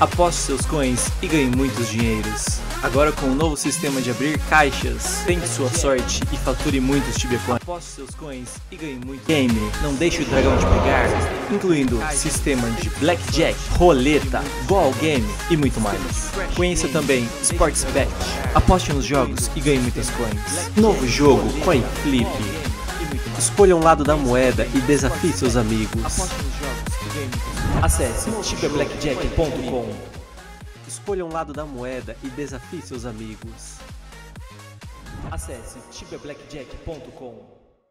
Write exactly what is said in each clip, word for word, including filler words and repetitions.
Aposte seus coins e ganhe muitos dinheiros. Agora com o novo sistema de abrir caixas, tente sua sorte e fature muitos Tibia Coins. Aposte seus coins e ganhe muito game. Não deixe o dragão te pegar, incluindo sistema de blackjack, roleta, ball game e muito mais. Conheça também Sportsbet. Aposte nos jogos e ganhe muitas coins. Novo jogo Coin Flip. Escolha um lado da moeda e desafie seus amigos. Acesse tibia blackjack ponto com. Escolha um lado da moeda e desafie seus amigos. Acesse tibia blackjack ponto com.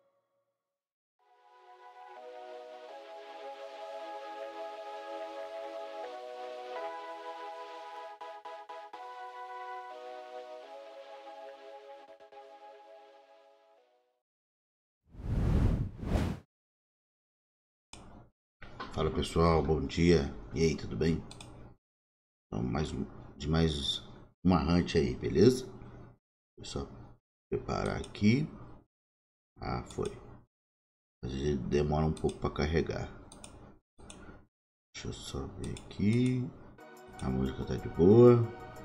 Fala pessoal, bom dia. E aí, tudo bem? Então, mais um, de mais uma hunt aí, beleza? Deixa eu só preparar aqui. Ah, foi. Às vezes demora um pouco para carregar. Deixa eu só ver aqui. A música tá de boa.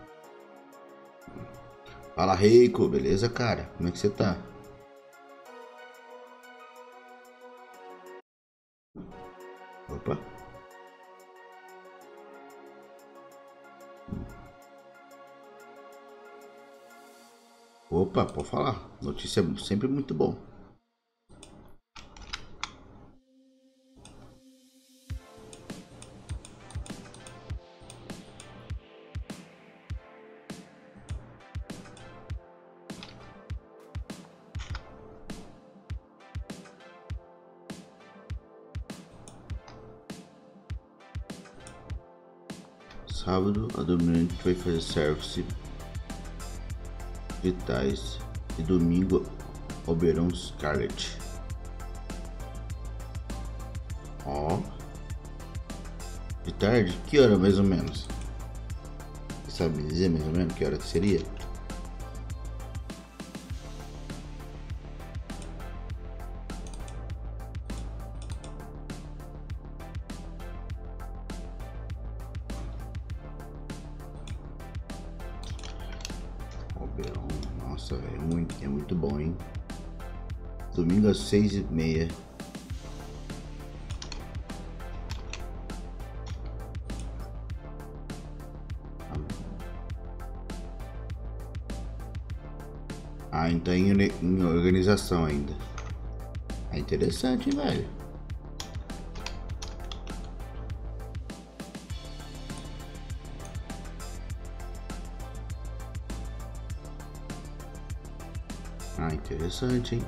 Fala, Reiko, beleza, cara? Como é que você tá? Opa. Opa, pode falar. Notícia é sempre muito bom. Sábado, a Dominante vai fazer service vitais e domingo, Oberon Scarlet. Ó, de tarde, que hora mais ou menos? Você sabe me dizer mais ou menos que hora que seria? Oberon, nossa, é muito, é muito bom, hein? Domingo às seis e meia. Ah, então em, em organização ainda. É interessante, hein, velho? Ah, interessante, hein?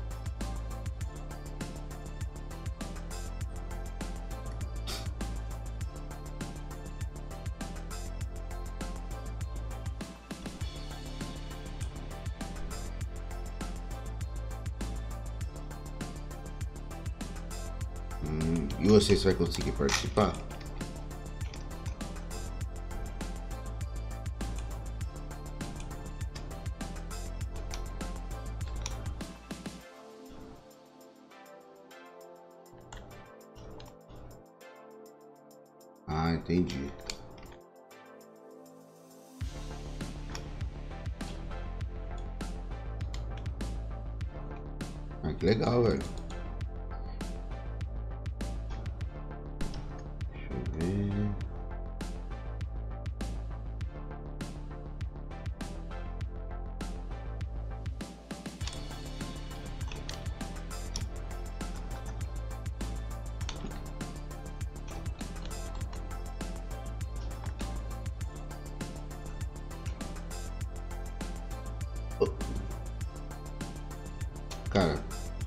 Hum, e vocês vão conseguir participar? Ah, entendi. Ah, que legal, velho. Deixa eu ver. Cara,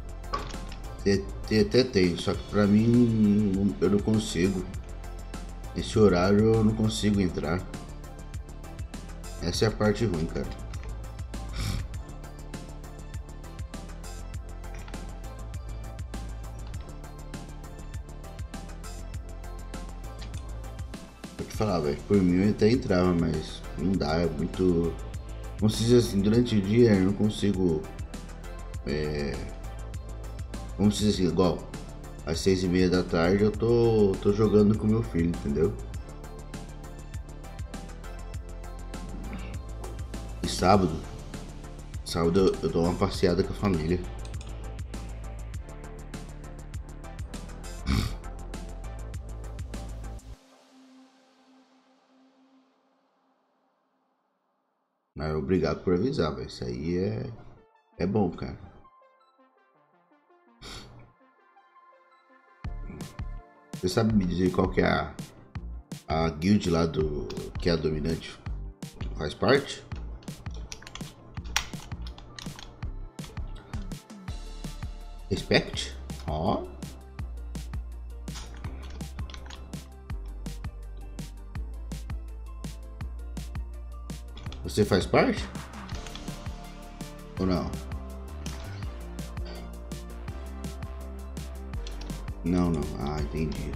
até tem, só que pra mim eu não consigo. Esse horário eu não consigo entrar. Essa é a parte ruim, cara. Vou te falar, velho, por mim eu até entrava, mas não dá, é muito... Como se diz assim, durante o dia eu não consigo... É... Vamos dizer assim, igual às seis e meia da tarde eu tô, tô jogando com meu filho, entendeu? sábado, sábado eu, eu dou uma passeada com a família. Mas obrigado por avisar, velho. Isso aí é, é bom, cara. Você sabe me dizer qual que é a, a guild lá do que é a dominante faz parte? Respect? Ó. Oh. Você faz parte? Ou não? Não, não. Ah, entendi.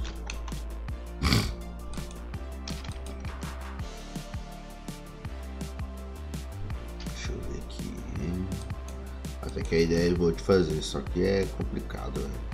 Deixa eu ver aqui. Até que a ideia eu vou te fazer, só que é complicado, velho.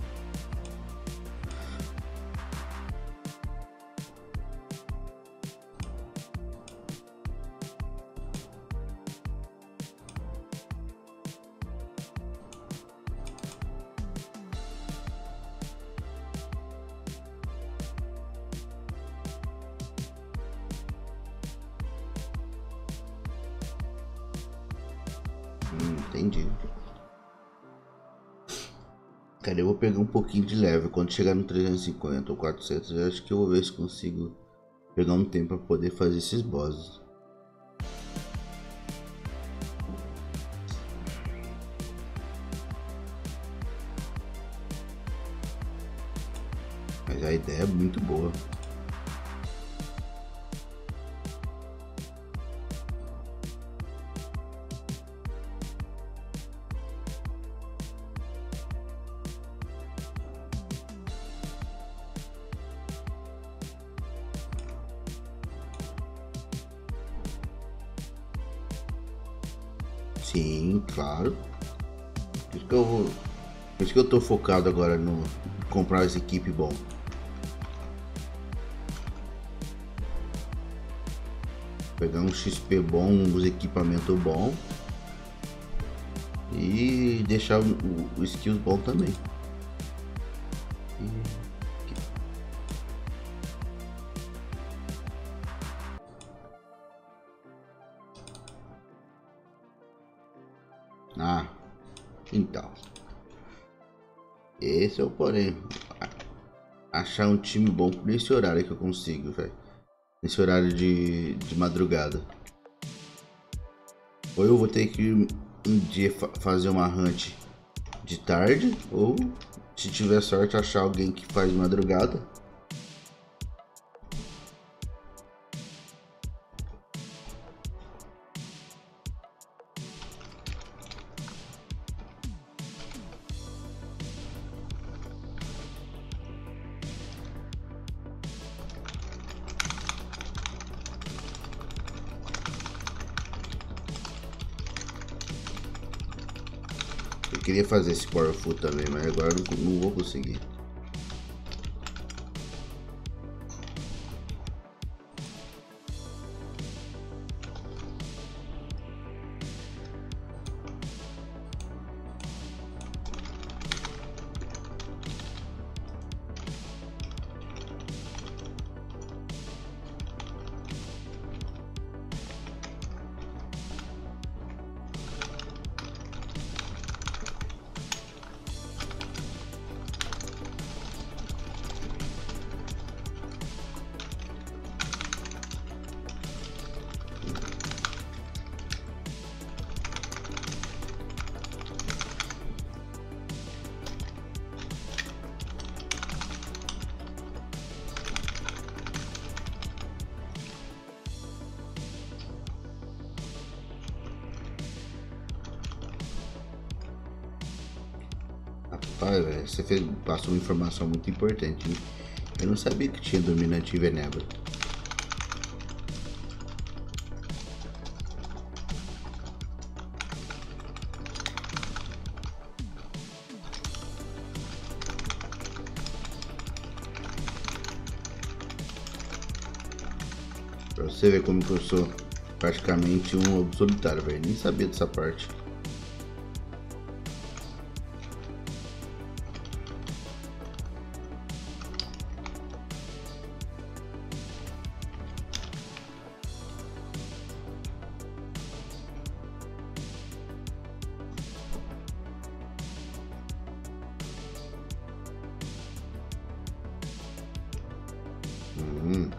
Hum, entendi. Cara, eu vou pegar um pouquinho de level. Quando chegar no trezentos e cinquenta ou quatrocentos, eu acho que eu vou ver se consigo pegar um tempo para poder fazer esses bosses. Mas a ideia é muito boa. Sim, claro. Por isso que eu vou. Por isso que eu tô focado agora no comprar essa equipe bom. Pegar um X P bom, uns equipamentos bons. E deixar o, o skills bom também. E... Ah, então. Esse é o porém. Achar um time bom nesse horário que eu consigo, velho. Nesse horário de, de madrugada. Ou eu vou ter que um dia fa fazer uma hunt de tarde, ou se tiver sorte achar alguém que faz madrugada. Eu queria fazer esse Powerful também, mas agora não, não vou conseguir. Rapaz, velho, você fez, passou uma informação muito importante, hein? Eu não sabia que tinha dominante em Venebra. Pra você ver como que eu sou praticamente um lobo solitário, velho. Nem sabia dessa parte. Hum.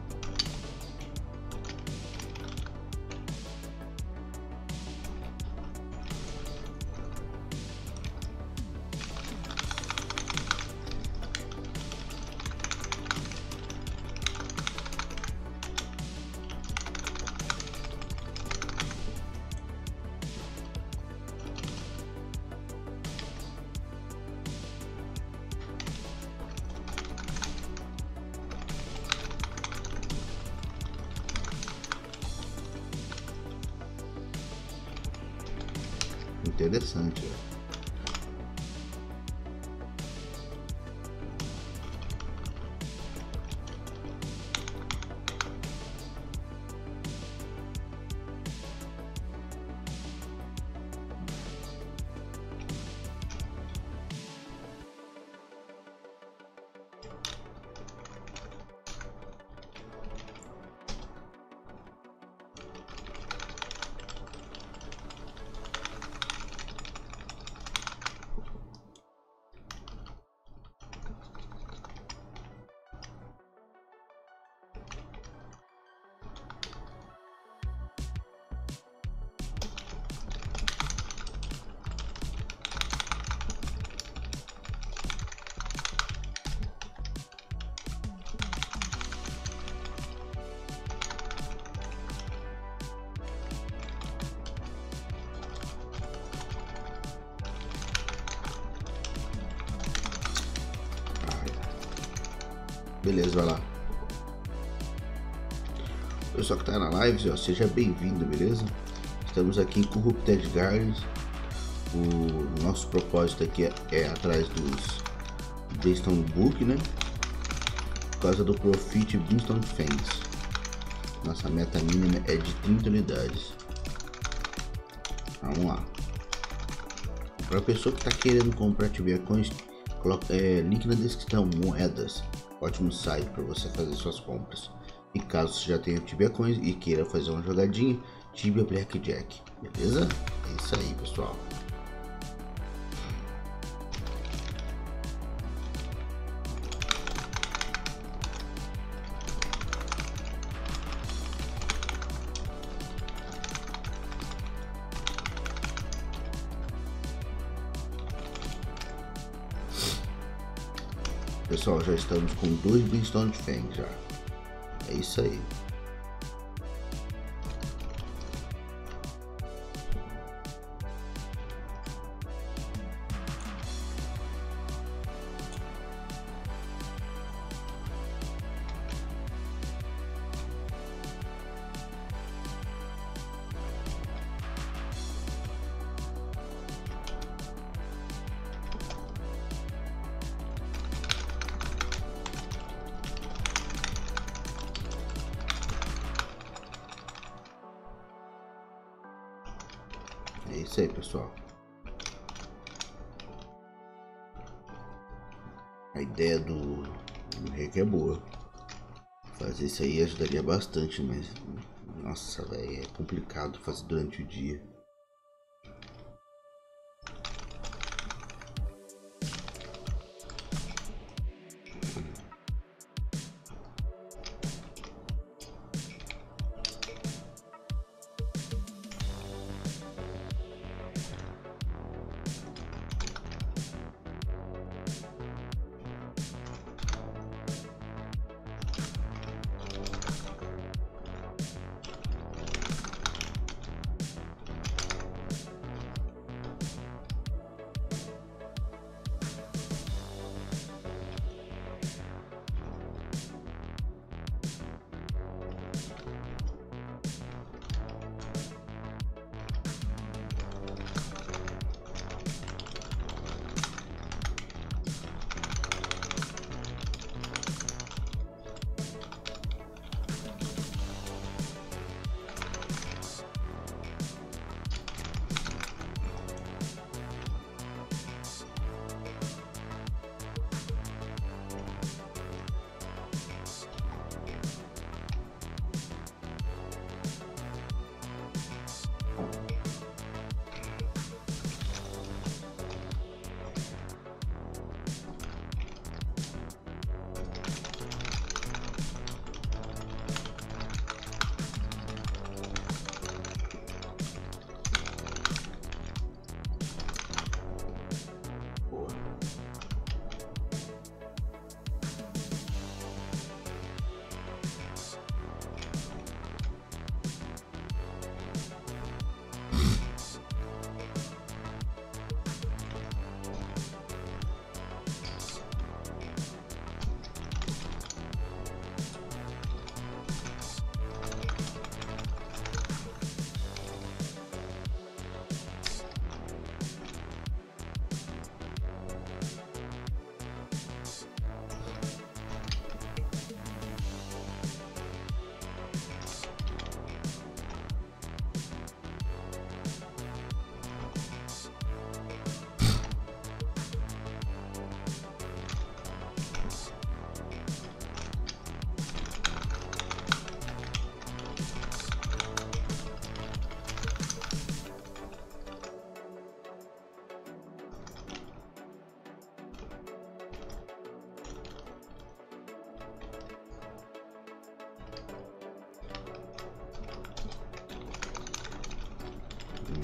Interessante, velho. Beleza, vai lá. Pessoal que tá na live, ó, seja bem-vindo, beleza? Estamos aqui em Corrupted Gardens. O nosso propósito aqui é, é atrás dos Brimstone Book, né? Por causa do Profit Brimstone Fangs. Nossa meta mínima é de trinta unidades. Vamos lá. Para a pessoa que tá querendo comprar Tibiacoins, coloca é, link na descrição, moedas. Ótimo site para você fazer suas compras. E caso você já tenha Tibiacoins e queira fazer uma jogadinha, Tibia Blackjack, beleza? É isso aí, pessoal. Pessoal, já estamos com dois Brimstone Fangs já. É isso aí. É isso aí, pessoal. A ideia do, do hack é boa. Fazer isso aí ajudaria bastante, mas nossa, velho, é complicado fazer durante o dia.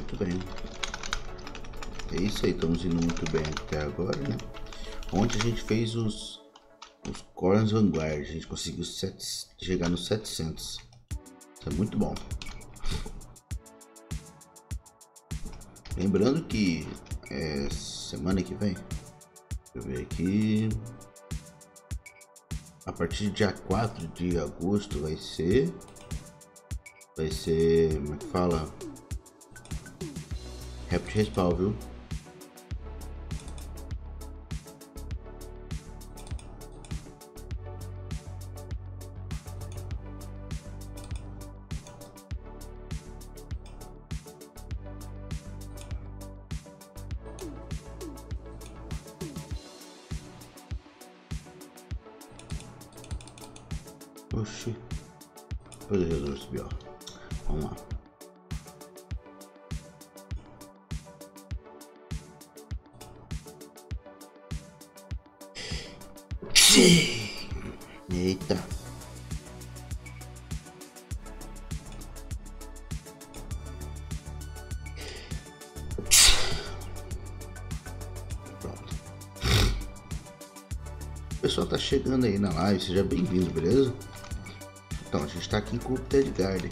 muito bem. É isso aí, estamos indo muito bem até agora, né? Ontem a gente fez os, os Corans Vanguard, a gente conseguiu sete, chegar nos setecentos. Isso é muito bom. Lembrando que é, semana que vem, deixa eu ver aqui, a partir do dia quatro de agosto vai ser, vai ser, como é que fala? Rapid Respawn, viu? Oxi, depois eu resolvo esse B O. Vamos lá. Eita. Pronto. O pessoal tá chegando aí na live, seja bem-vindo, beleza? Então, a gente está aqui com o Ted Garden.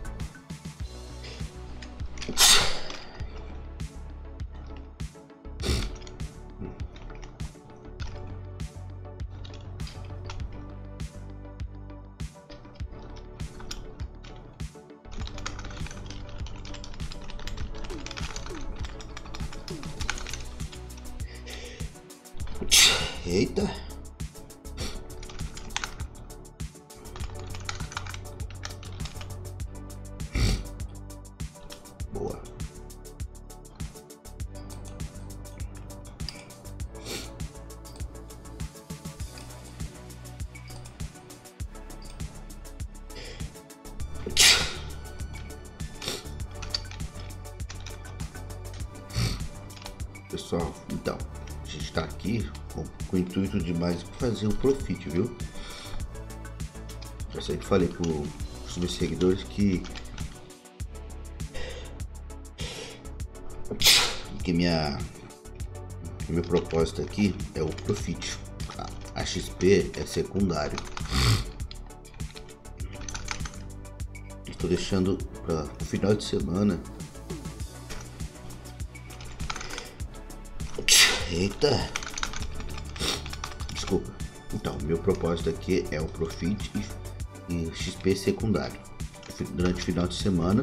Eita. Boa. Pessoal, então, a gente está aqui com, com o intuito de mais fazer um profit, viu? Já sempre falei para os meus seguidores que que minha que meu propósito aqui é o profit. A X P é secundário. Estou deixando para o final de semana. Eita, desculpa. Então, meu propósito aqui é o profit e X P secundário durante o final de semana.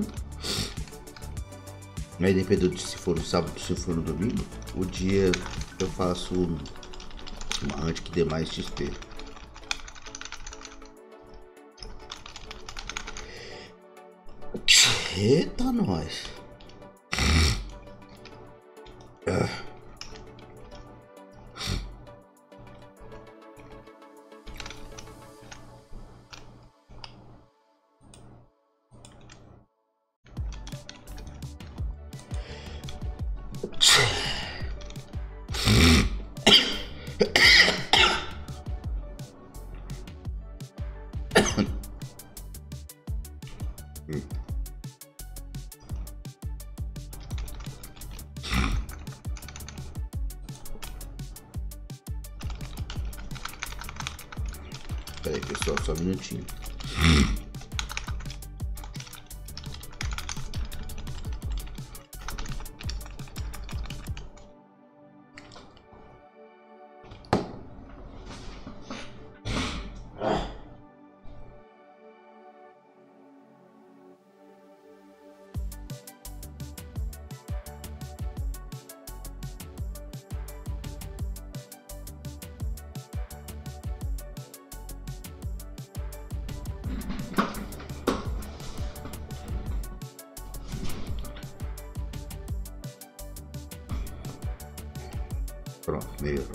Aí, dependendo de se for no sábado, se for no domingo, o dia eu faço uma hunt que dê mais X P. Eita, nós. Ah. Espera aí, pessoal, só um minutinho. Pronto, melhorou.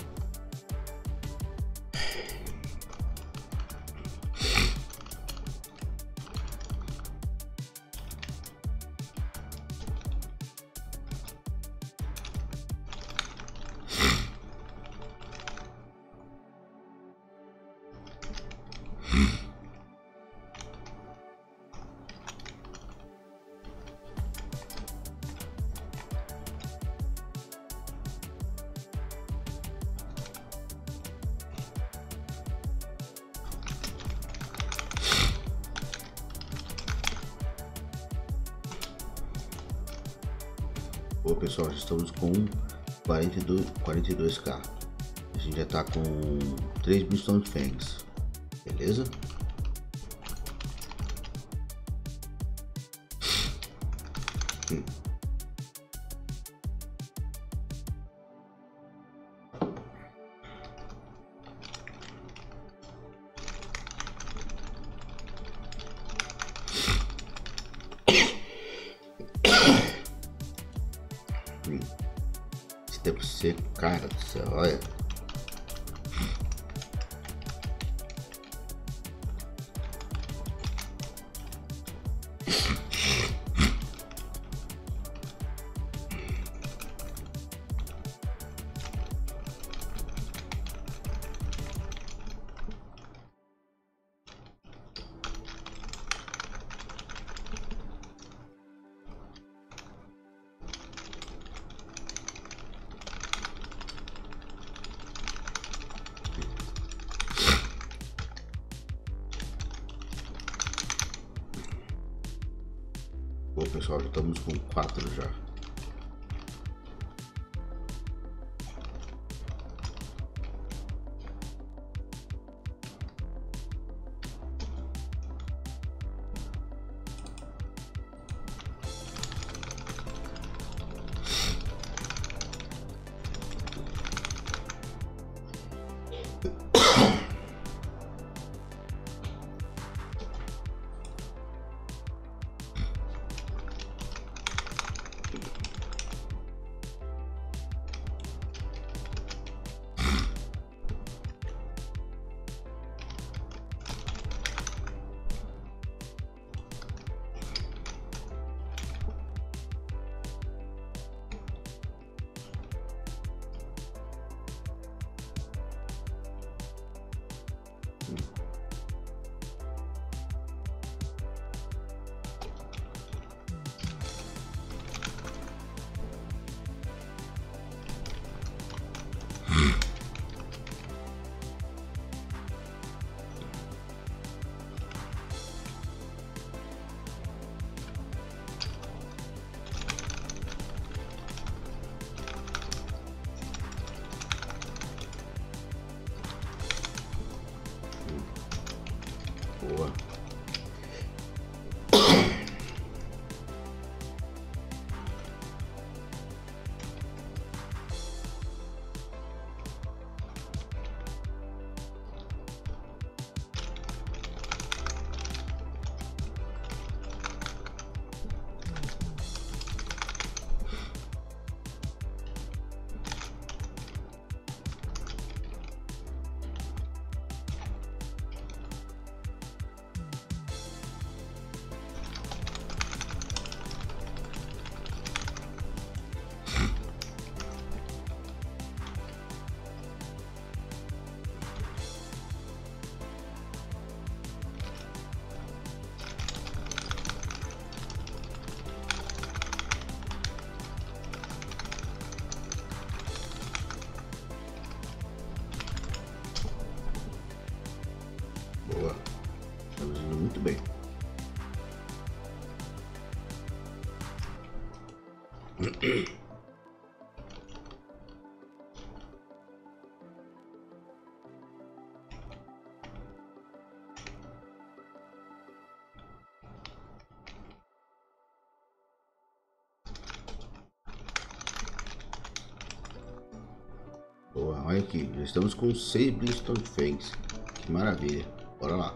Bom, pessoal, já estamos com quarenta e dois, quarenta e dois K. A gente já tá com três Brimstone Fangs, beleza? Hum. Esse tempo seco, cara do céu, olha. Bom, pessoal, já estamos com quatro já. Boa. Boa. Estamos indo muito bem. Boa, olha aqui, já estamos com seis Brimstone Fangs. Que maravilha. Bora lá.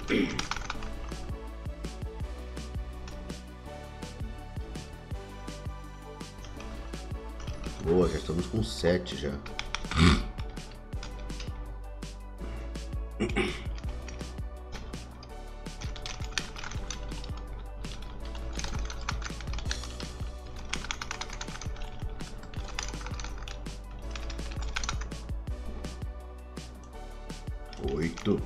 Boa, já estamos com sete já. Oito.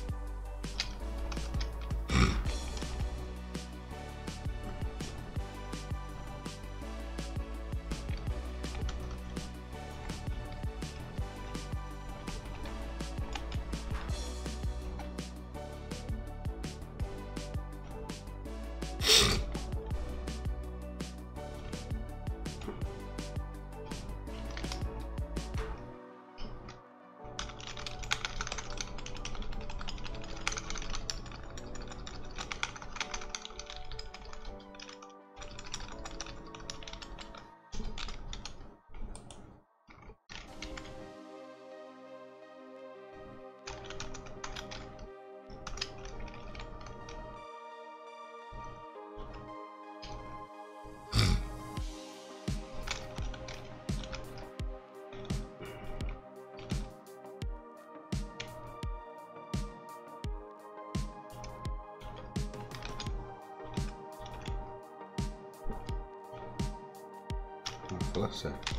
Vamos falar certo.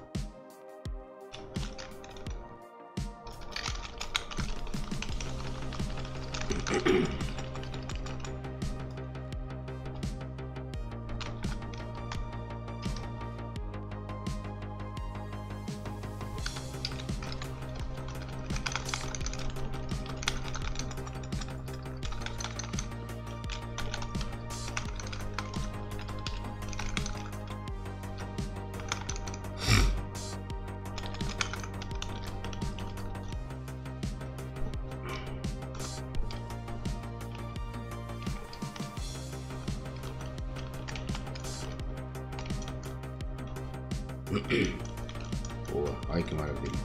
Boa, ai que maravilha.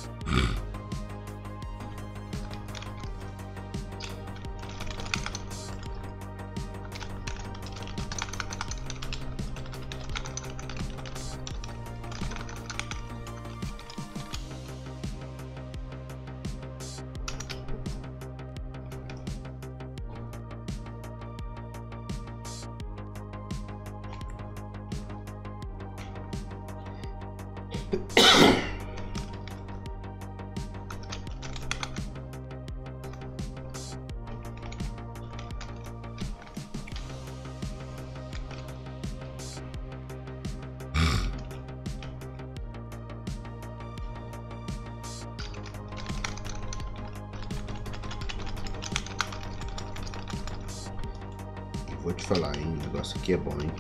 Vou te falar, hein? O negócio aqui é bom, hein?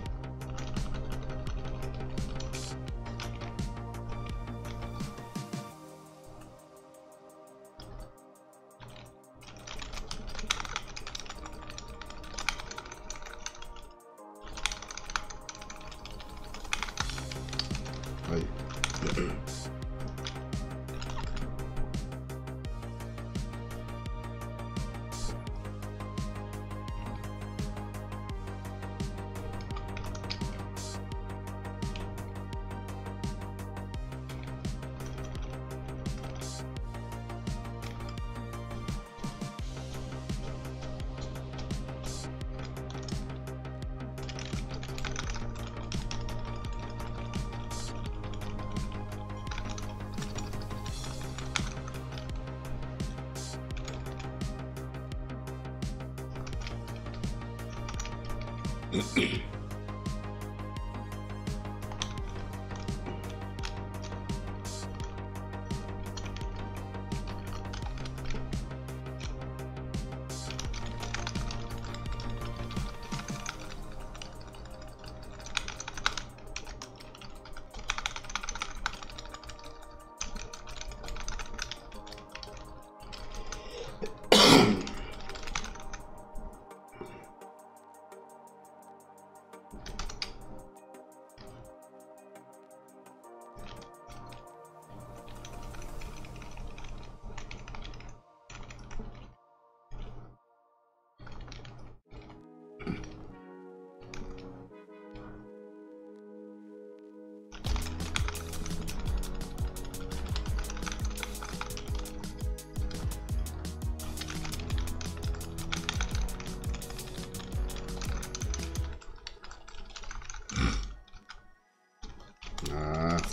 Aí.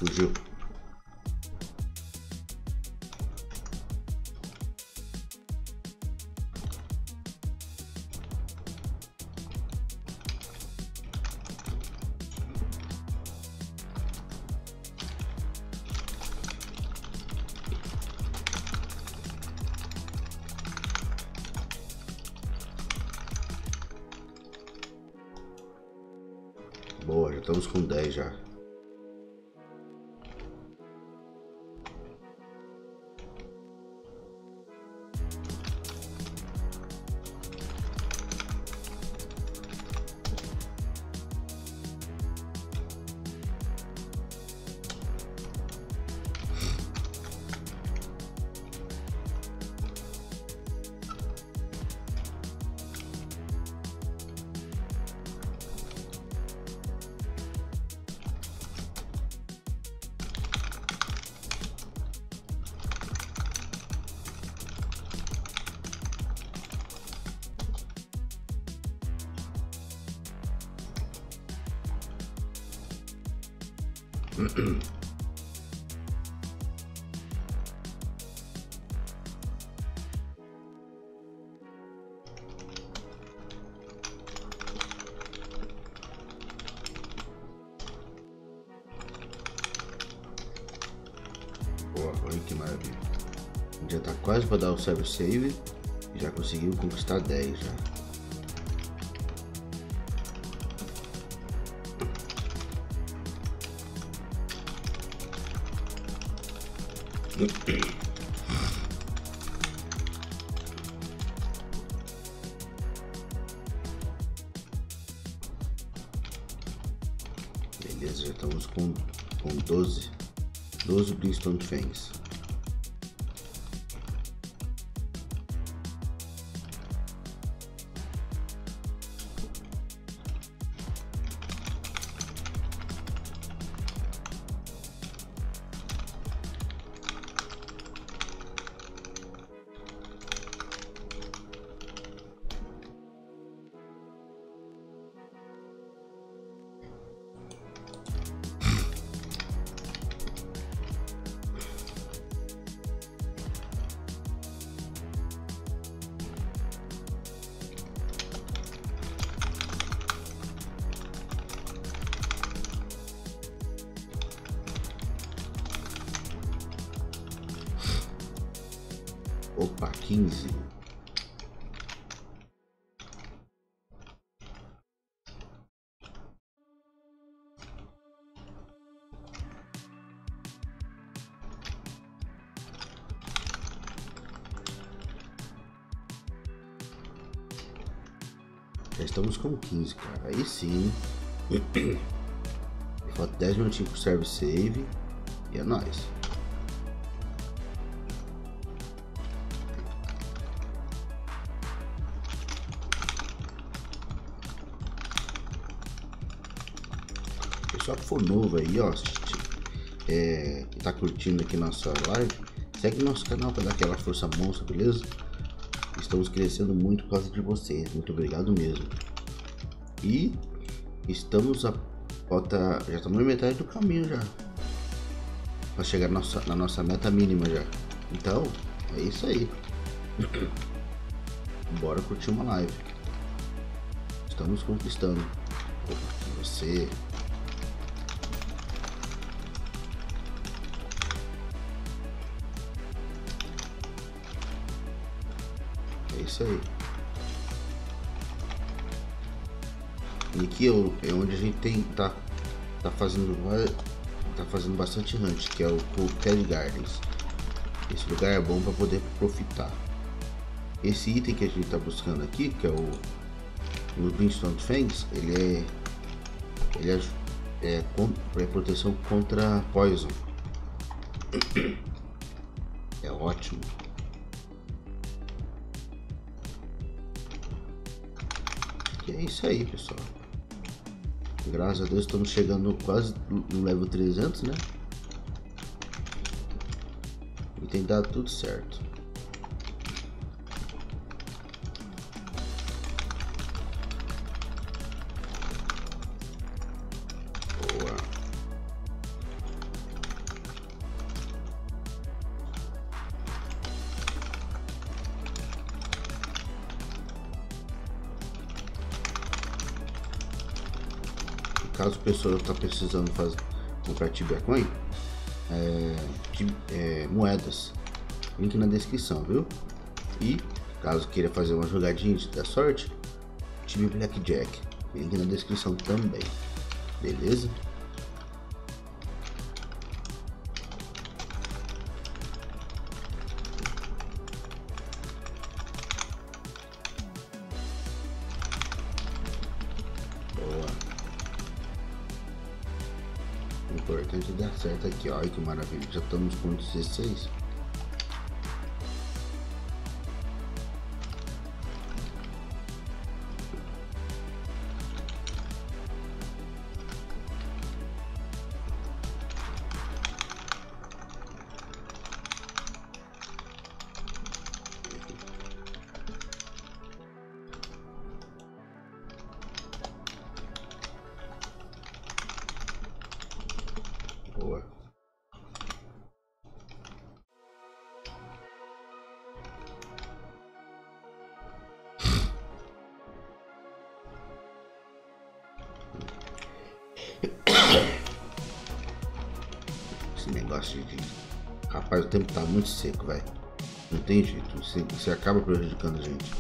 Fugiu. Boa, já estamos com dez já. Boa, olha que maravilha. Já tá quase para dar o server save e já conseguimos conquistar dez já. Beleza, já estamos com, com doze, doze Brimstone Fangs. Opa, quinze. Já estamos com quinze, cara. Aí sim. Falta dez minutinhos pro serve save. E é nóis. Pessoal que for novo aí, ó, é, tá curtindo aqui nossa live, segue nosso canal para dar aquela força monstra, beleza? Estamos crescendo muito por causa de vocês, muito obrigado mesmo. E estamos a falta, já estamos na metade do caminho já para chegar na nossa, na nossa meta mínima já. Então é isso aí. Bora curtir uma live. Estamos conquistando. Você. É isso aí. E aqui é onde a gente tem tá tá fazendo tá fazendo bastante hunt, que é o Cold Gardens. Esse lugar é bom para poder profitar. Esse item que a gente tá buscando aqui, que é o o Brimstone Fangs, ele é ele é, é, é proteção contra poison. É ótimo. E é isso aí, pessoal. Graças a Deus estamos chegando quase no level trezentos, né? E tem dado tudo certo. Boa. caso a pessoa está precisando fazer, comprar Tibia Coin, é, é, moedas, link na descrição, viu? E caso queira fazer uma jogadinha da sorte, Tibia Blackjack, link na descrição também, beleza? O importante é dar certo aqui, ó. Olha que maravilha, já estamos com dezesseis. Boa. Esse negócio de... Rapaz, o tempo tá muito seco, velho. Não tem jeito, você, você acaba prejudicando a gente.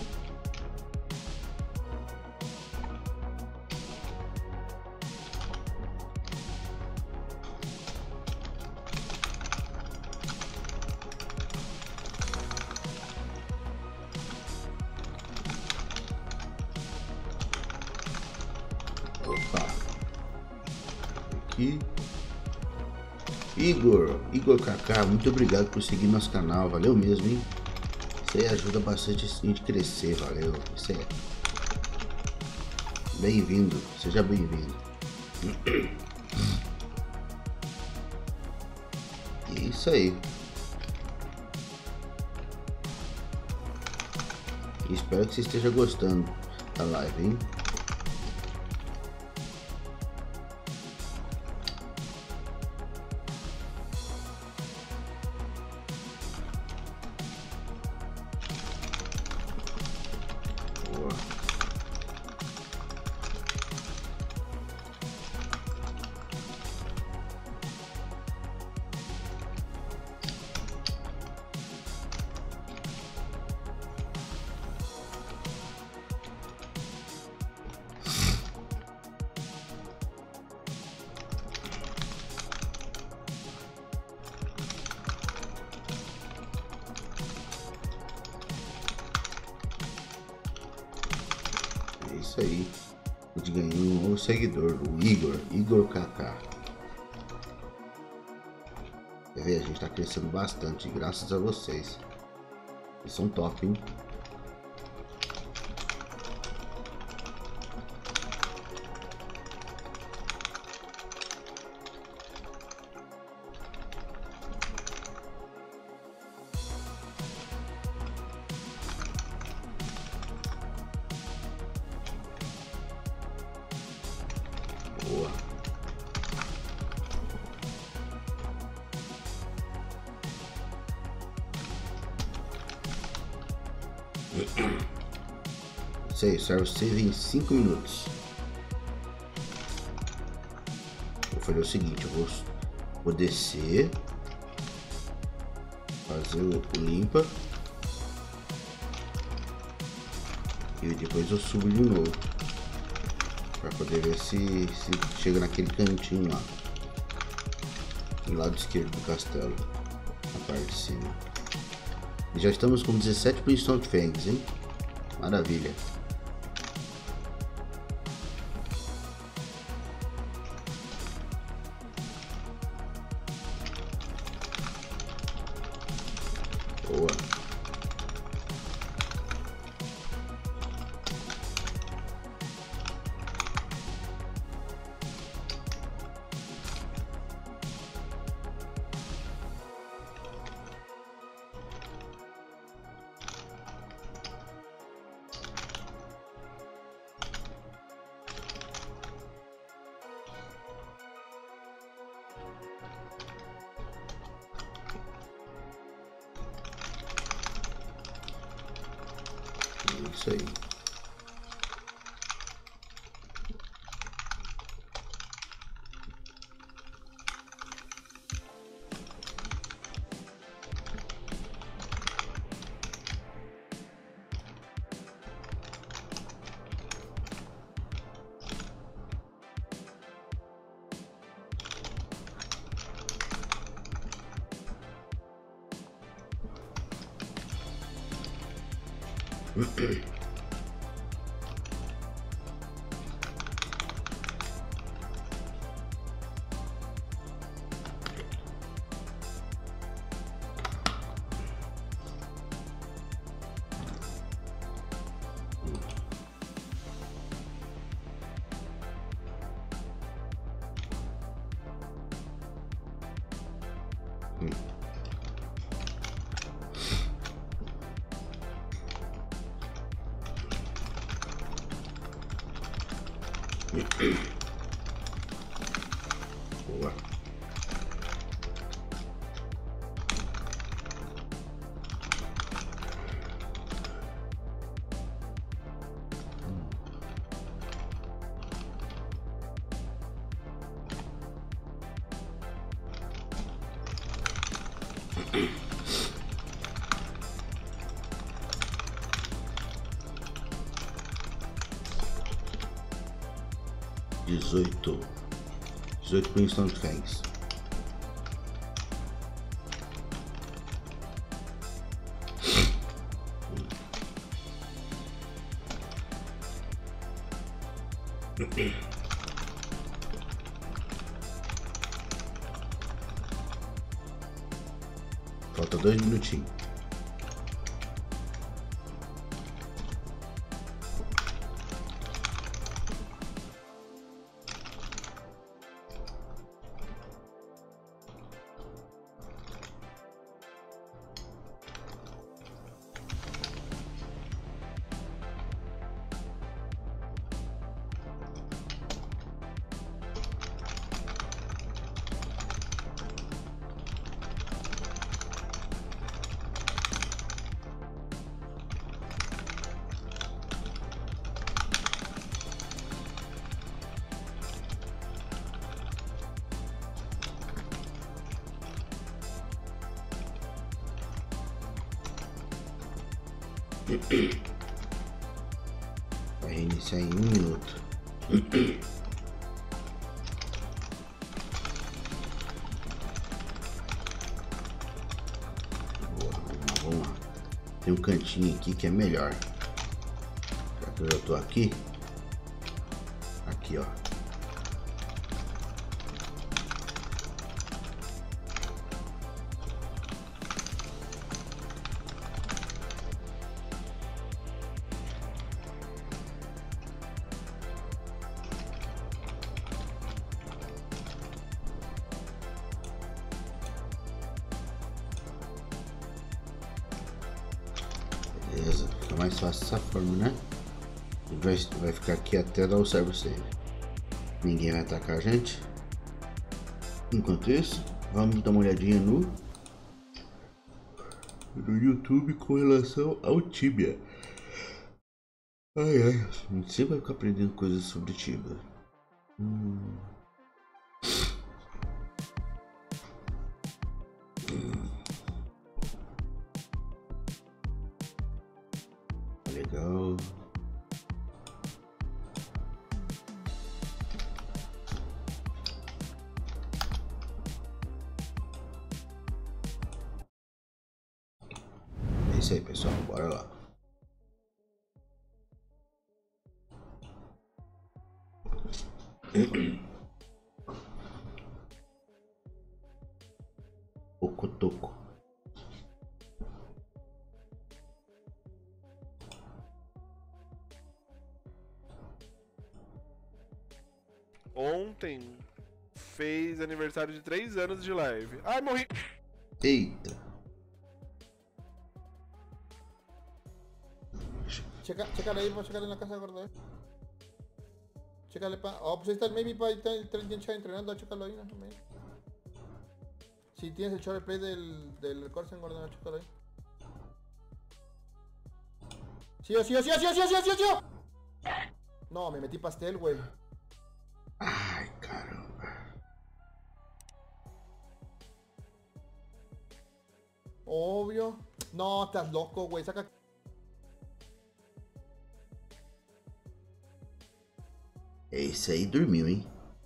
Opa. Aqui. Igor, Igor Kaká, muito obrigado por seguir nosso canal, valeu mesmo, hein? Isso aí ajuda bastante a gente crescer, valeu. Isso é bem-vindo, seja bem-vindo. Isso aí. Espero que você esteja gostando da live, hein? Isso aí, a gente ganhou um novo seguidor, o Igor, Igor Kaká. Quer ver? A gente tá crescendo bastante, graças a vocês. Vocês são top, hein? Boa. Isso aí, serve save em cinco minutos. Vou fazer o seguinte, eu vou, vou descer, fazer o limpa e depois eu subo de novo para poder ver se, se chega naquele cantinho lá do lado esquerdo do castelo, na parte de cima. E já estamos com dezessete Brimstone Fangs, hein? Maravilha. Boa. Isso aí. Boa. Dezoito. Dezoito Princeton Fangs. Falta dois minutinhos. Vai reiniciar em um minuto. Boa, vamos lá, vamos lá. Tem um cantinho aqui que é melhor. Já que eu já tô aqui. Aqui, ó. Beleza, fica mais fácil dessa forma, né? E vai, vai ficar aqui até dar o server save. Ninguém vai atacar a gente. Enquanto isso, vamos dar uma olhadinha no no YouTube com relação ao Tibia. Ai ai, a gente sempre vai ficar aprendendo coisas sobre Tibia. Hum. Hum. Legal. É isso aí, pessoal, bora lá. Ocotoco. Ontem fez aniversário de três anos de live. Ai, morri! Eita! Checa, chécale ahí, pues, chécale en la casa de gordo. Chécale pa. Oh, pues ahí está el maybe pa, ahí está el tren entrenando, chécalo ahí, ¿no? Si tienes el short play del, del Corsen gordo, chécalo ahí. Sí, sí, sí, sí, sí, sí, sí, sí. No, me metí pastel, güey. Ay, caramba. Obvio. No, estás loco, güey. Saca. Esse aí dormiu, hein?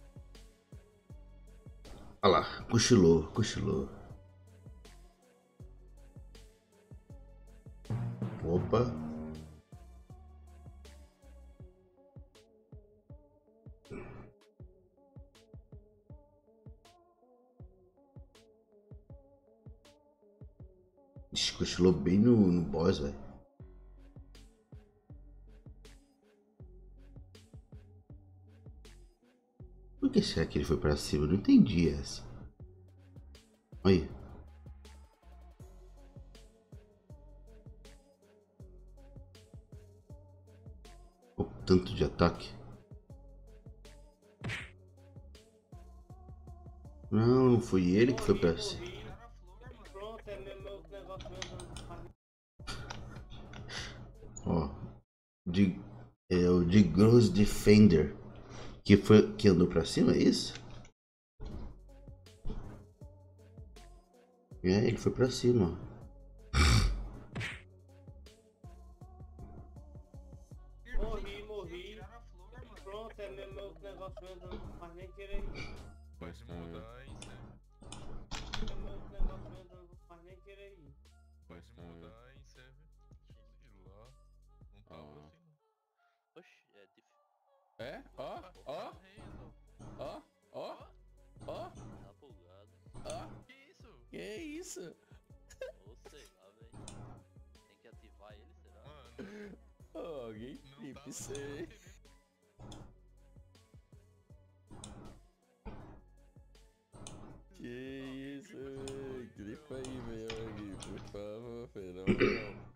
Olha lá, cochilou, cochilou. Opa. cochilou bem no, no boss, velho. Por que será que ele foi pra cima? Eu não entendi essa. Olha aí. O tanto de ataque. Não, não foi ele que foi pra cima. Ó, de, é o de Gross Defender que foi que andou pra cima, é isso? É, ele foi pra cima, ó. Morri, morri. Pronto, é meu, meu negócio, eu não faz nem querer ir. Pode mudar, hein? É meu negócio, eu não faz nem querer ir. Pode mudar, hein, serve? Sei lá. Não tava assim, não. Oxi, é difícil. É? Ó, ó, ó, ó, ó, Tá bugado. ó. Que isso? Que isso? Ou sei lá, velho. Tem que ativar ele, será? Mano, Oh, alguém não flip, tava sei. Que isso? Grifa aí, meu amigo, por favor, fenômeno.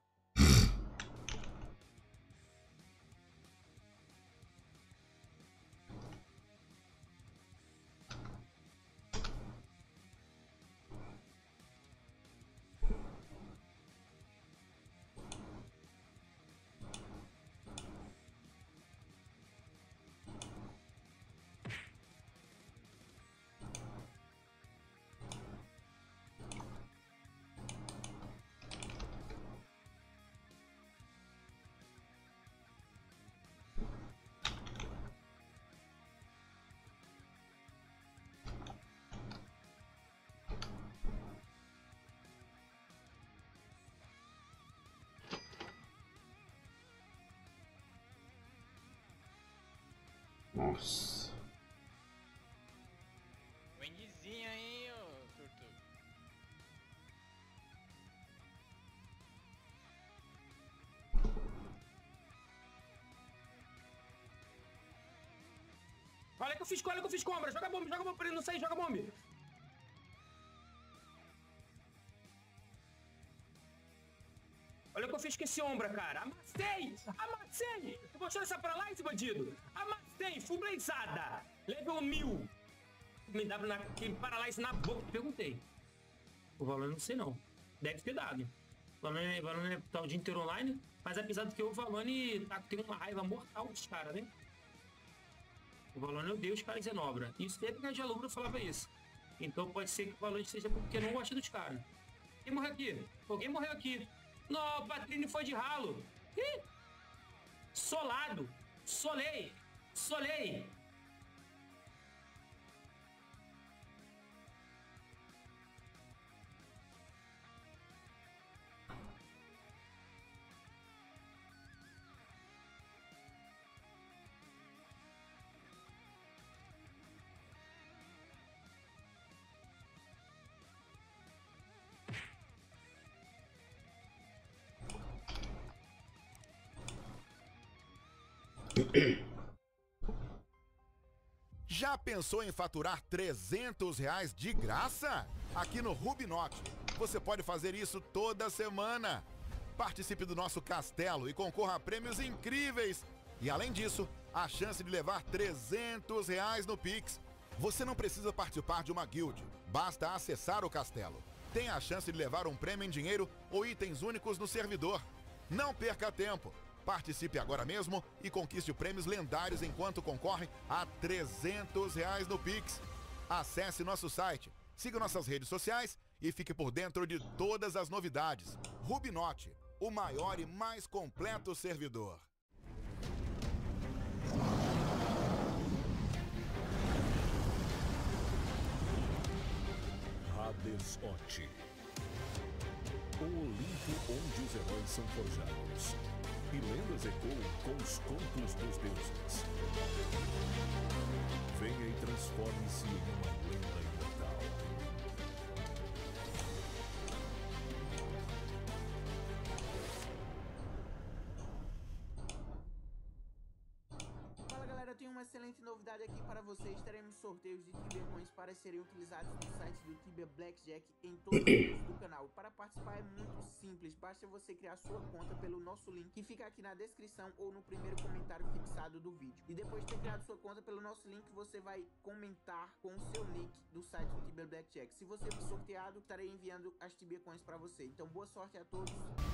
Nossa. Wendyzinho aí, ô Turtu. Olha que eu fiz, olha que eu fiz compra. Joga bomba, joga bomba pra ele não sair, joga bomba. Olha o que eu fiz com esse ombra, cara. Amassei! Amassei! Eu vou tirar essa pra lá, esse bandido. Amassei! Full blazada! Level mil. Me dá na... Quem paralise na boca. Perguntei. O valor eu não sei, não. Deve ter dado. O Valone, Valone tá o dia inteiro online. Mas apesar do que o Valone tá, tem uma raiva mortal dos caras, né? O Valone odeia os caras em Zenobra. Isso desde que a Jalubra falava isso. Então pode ser que o Valone seja porque não gosta dos caras. Quem morreu aqui? Alguém morreu aqui. Não, o Patrini foi de ralo. Ih! Solado. Solei. Solei. Já pensou em faturar trezentos reais de graça? Aqui no Rubinote, você pode fazer isso toda semana. Participe do nosso castelo e concorra a prêmios incríveis. E além disso, a chance de levar trezentos reais no Pix. Você não precisa participar de uma guild, basta acessar o castelo. Tem a chance de levar um prêmio em dinheiro ou itens únicos no servidor. Não perca tempo. Participe agora mesmo e conquiste prêmios lendários enquanto concorre a trezentos reais no Pix. Acesse nosso site, siga nossas redes sociais e fique por dentro de todas as novidades. Rubinote, o maior e mais completo servidor. Hades Ot, o Olimpo onde os heróis são forjados e lendas ecoam com os contos dos deuses. Venha e transforme-se em uma lenda imortal. excelente novidade aqui para vocês, teremos sorteios de Tibia Coins para serem utilizados no site do Tibia Blackjack em todos os vídeos do canal. Para participar é muito simples, basta você criar sua conta pelo nosso link que fica aqui na descrição ou no primeiro comentário fixado do vídeo. E depois de ter criado sua conta pelo nosso link, você vai comentar com o seu nick do site do Tibia Blackjack. Se você for sorteado, estarei enviando as Tibia Coins para você. Então boa sorte a todos.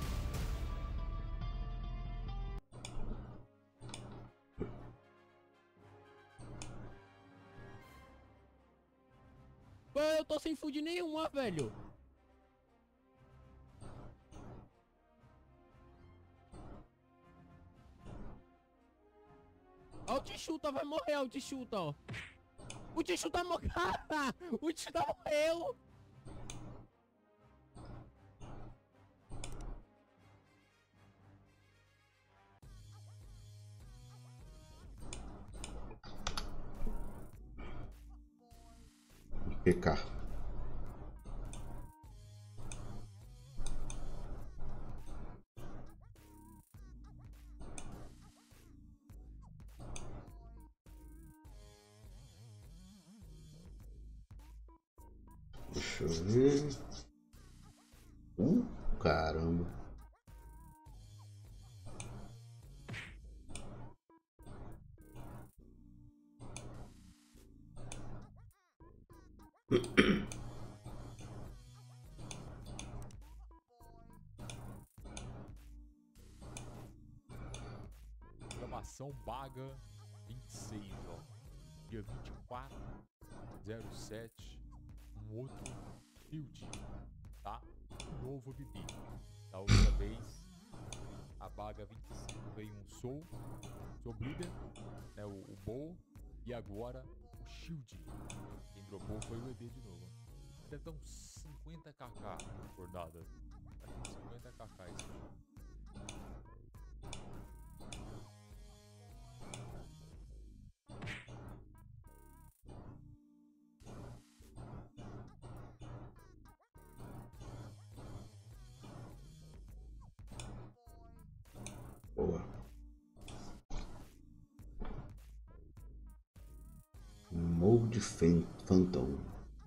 Eu tô sem food nenhuma, velho. Ó, o Tichuta vai morrer, o Tichuta, ó. O Tichuta morreu. O Tichuta morreu. P K. Deixa eu ver. Uh, caramba. Programação Baga vinte e seis, ó. Dia vinte e quatro, zero sete. Um outro Shield, tá? Um novo B B. Da outra vez, a Baga vinte e cinco veio um Soul, Soul Bleeder, né? O, o Bow. E agora o Shield. Quem dropou foi o E D de novo. Deve dar uns cinquenta k por nada. Acho que cinquenta k isso. Boa. Mold Phantom.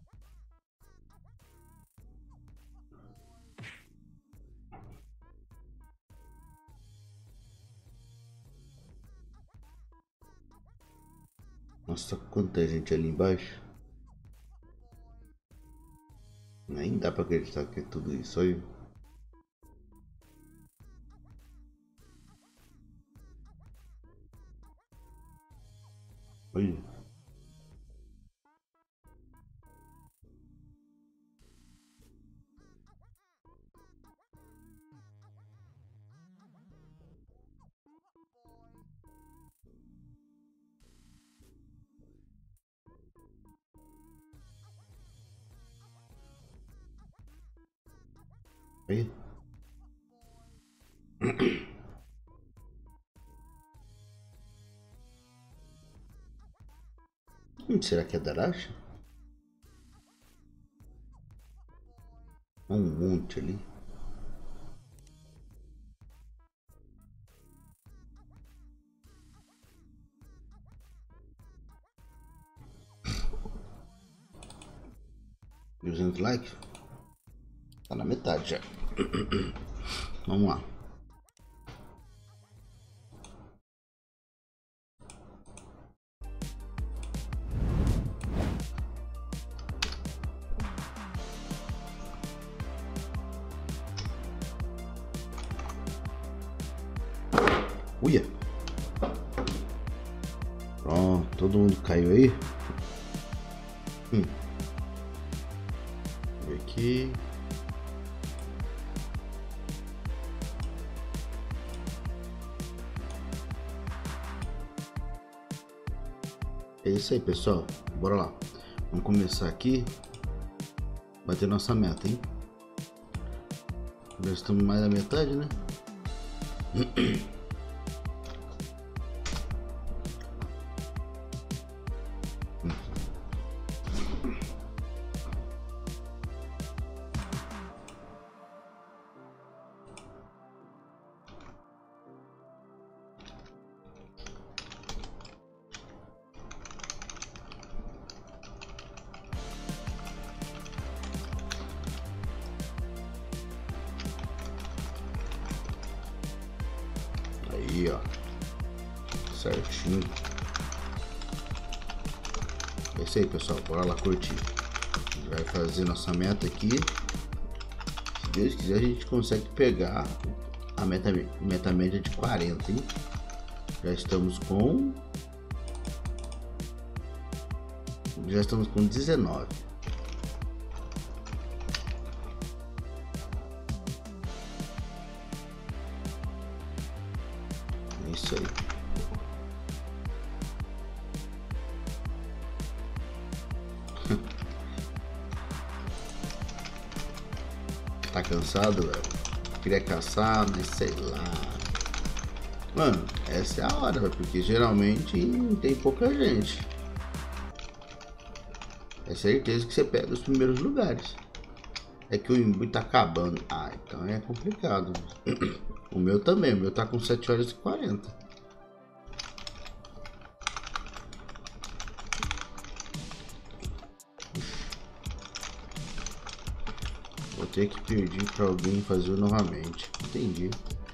Nossa, quanta gente ali embaixo. Nem dá pra acreditar que é tudo isso aí. Olha. Aí. Hum, será que é Daracha? Um monte ali. duzentos likes? Tá na metade já. Vamos lá. Uia. Pronto, todo mundo caiu aí. Hum. Vamos ver aqui. É isso aí, pessoal. Bora lá. Vamos começar aqui. Bater nossa meta, hein? Já estamos mais da metade, né? Aí, ó. Certinho. É isso aí, pessoal. Bora lá curtir. A gente vai fazer nossa meta aqui. Se Deus quiser, a gente consegue pegar a meta, meta média de quarenta, hein? Já estamos com... Já estamos com dezenove. É isso aí. Tá cansado, velho? Queria caçar, mas sei lá. Mano, essa é a hora, velho, porque geralmente tem pouca gente. É certeza que você pega os primeiros lugares. É que o imbu tá acabando. Ah, então é complicado. O meu também, o meu tá com sete horas e quarenta. Vou ter que pedir pra alguém fazer novamente. Entendi.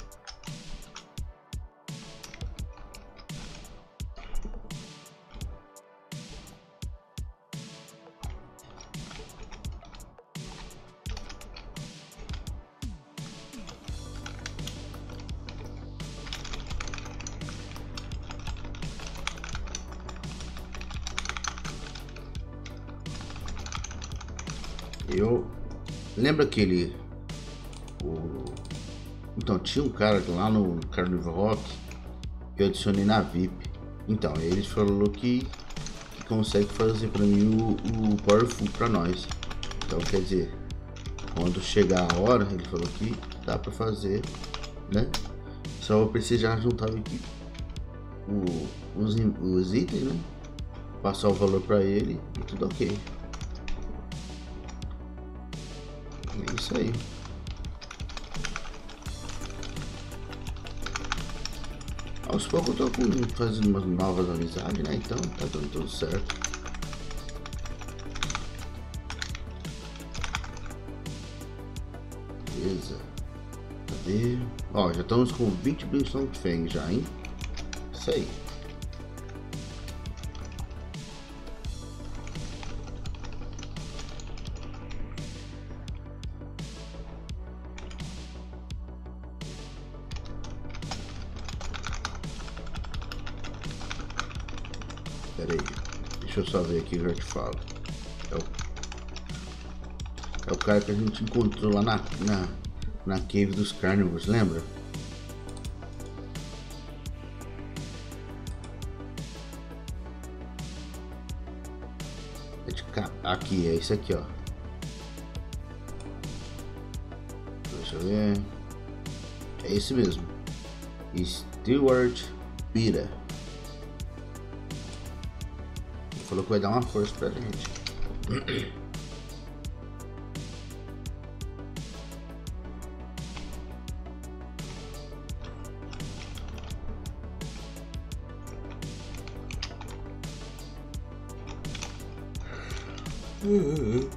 Eu lembro aquele o, então tinha um cara lá no Carnival Rock que eu adicionei na V I P. Então ele falou que, que consegue fazer para mim o, o Powerful para nós. Então quer dizer, quando chegar a hora, ele falou que dá para fazer, né? Só vou precisar juntar aqui o, os, os itens, né? Passar o valor para ele e tudo ok. É isso aí. Aos poucos eu tô com, fazendo umas novas amizades, né? Então tá dando tudo certo. Beleza. Cadê? Ó, já estamos com vinte Brimstone Fang já, hein? Isso aí. Pera aí, deixa eu só ver aqui e já te falo. É o, é o cara que a gente encontrou lá na, na, na cave dos Carnivores, lembra? É de cá, aqui, é isso aqui, ó. Deixa eu ver. É esse mesmo. Stewart Pira. Falou que vai dar uma força pra gente. Ui.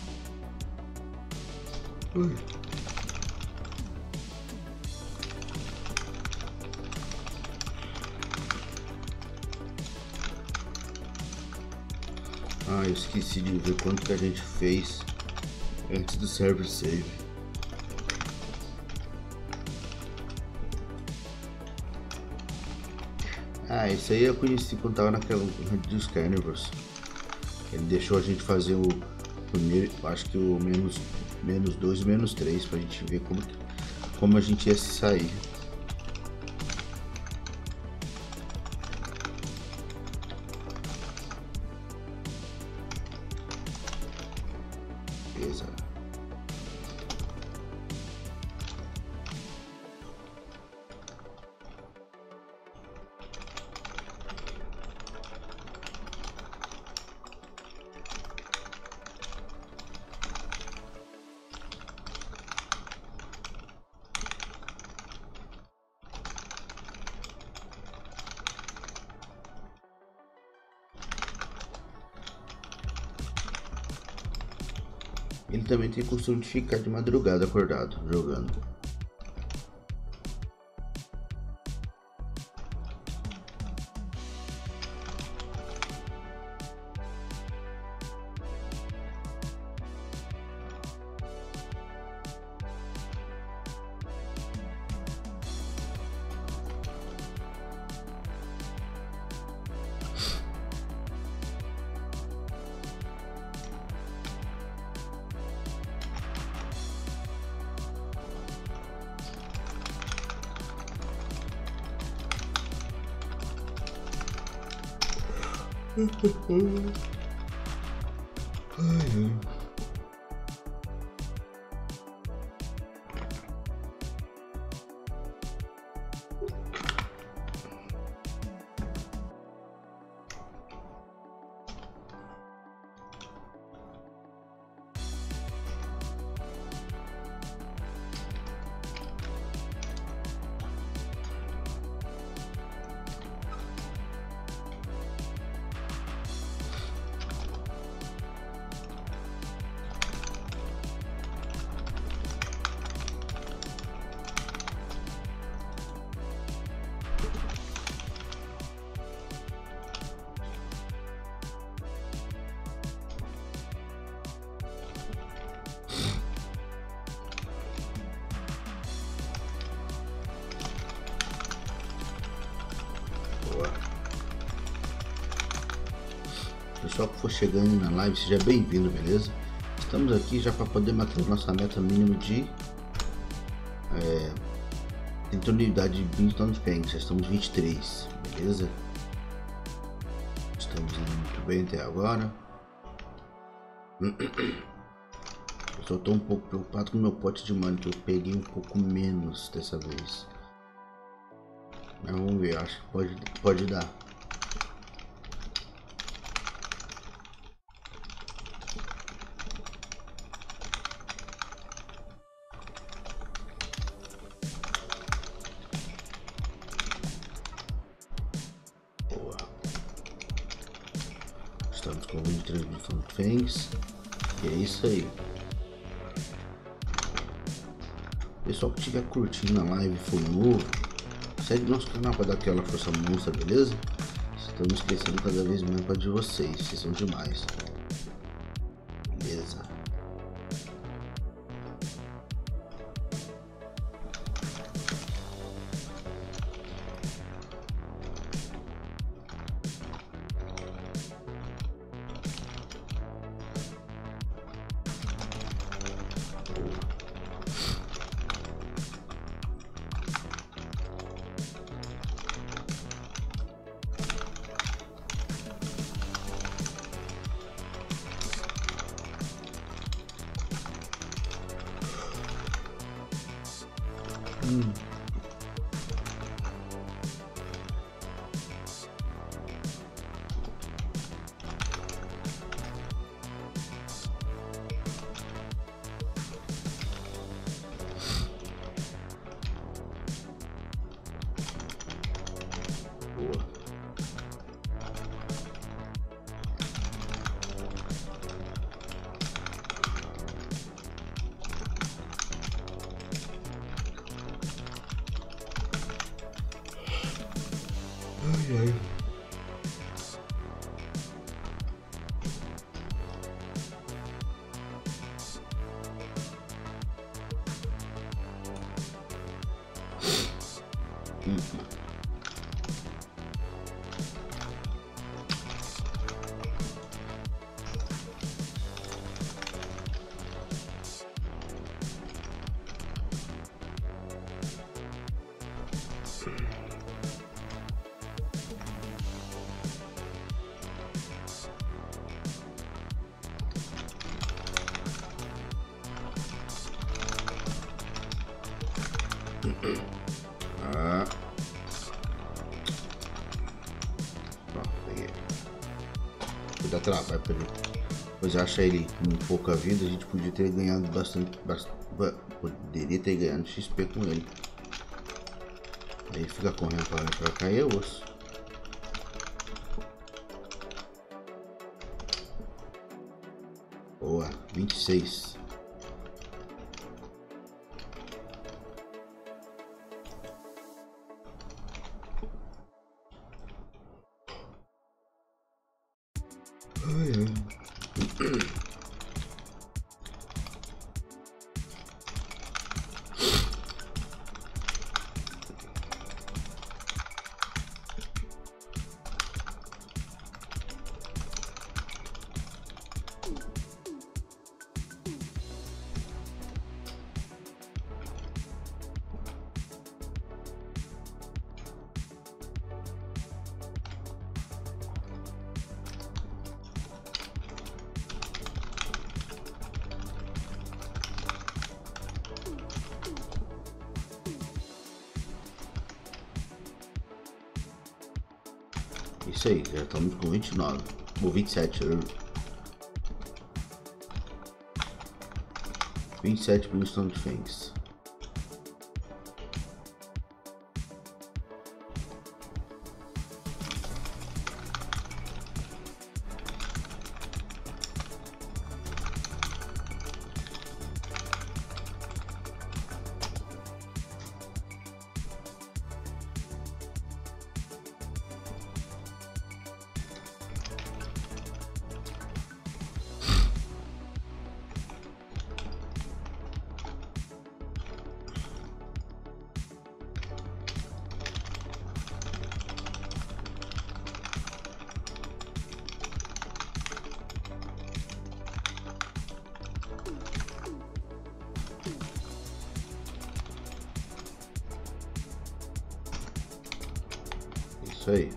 Ah, eu esqueci de ver quanto que a gente fez antes do server save. Ah, isso aí eu conheci quando tava naquela dos Carnivores. Ele deixou a gente fazer o primeiro, acho que o menos menos dois, menos três, pra gente ver como como a gente ia se sair. Beleza. Ele também tem costume de ficar de madrugada acordado, jogando. Ai, ai. Pessoal que for chegando na live, seja bem-vindo, beleza? Estamos aqui já para poder matar nossa meta mínima de é, trinta unidade de Brimstone Fangs. Já estamos vinte e três, beleza? Estamos indo muito bem até agora. Eu só estou um pouco preocupado com o meu pote de mana, que eu peguei um pouco menos dessa vez. Mas vamos ver, acho que pode, pode dar. Estamos com vinte e três mil Fangs. E é isso aí. Pessoal que estiver curtindo a live e for novo, segue nosso canal para dar aquela força monstra, beleza? Estamos crescendo cada vez mais para de vocês. Vocês são demais. Beleza. Hum. Boa. Ai, ai. Hum. Ah. Ó, peguei. Cuidado, trabalho pra ele. Pois acha ele com pouca vida, a gente podia ter ganhado bastante, bastante. Poderia ter ganhado X P com ele. Aí fica correndo pra lá pra cá e é osso. Boa, vinte e seis. Ai, ai. Isso aí, já estamos com vinte e nove. Ou vinte e sete. vinte e sete Brimstone Fangs. Isso aí.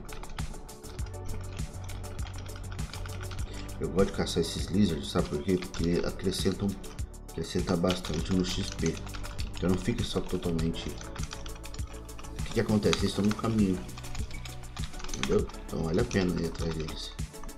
Eu gosto de caçar esses lizards, sabe por quê? Porque acrescentam, acrescenta bastante no X P. Então não fica só totalmente... O que que acontece? Eles estão no caminho. Entendeu? Então vale a pena ir atrás deles.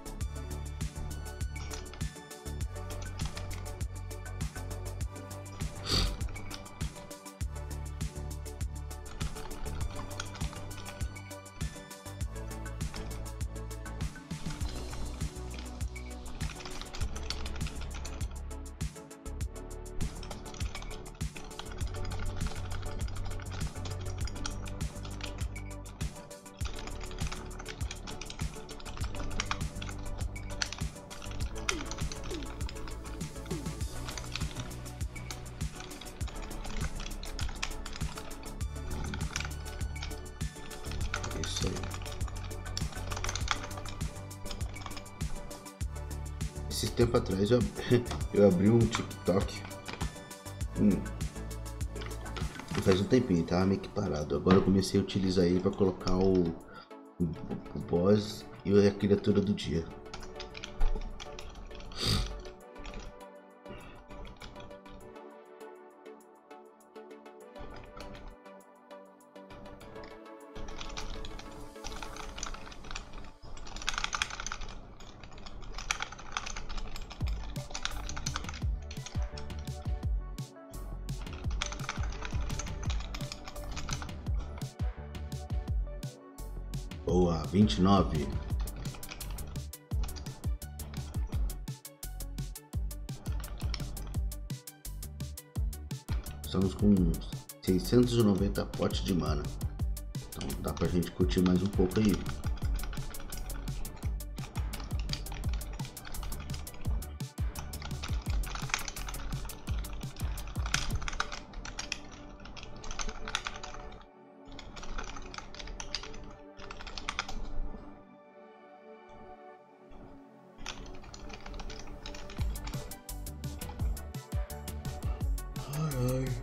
Isso aí. Esse tempo atrás eu, eu abri um TikTok. Hum. Faz um tempinho, tava meio que parado. Agora eu comecei a utilizar ele para colocar o, o, o boss e a criatura do dia. Boa, vinte e nove. Estamos com seiscentos e noventa potes de mana. Então dá pra gente curtir mais um pouco aí. Ai.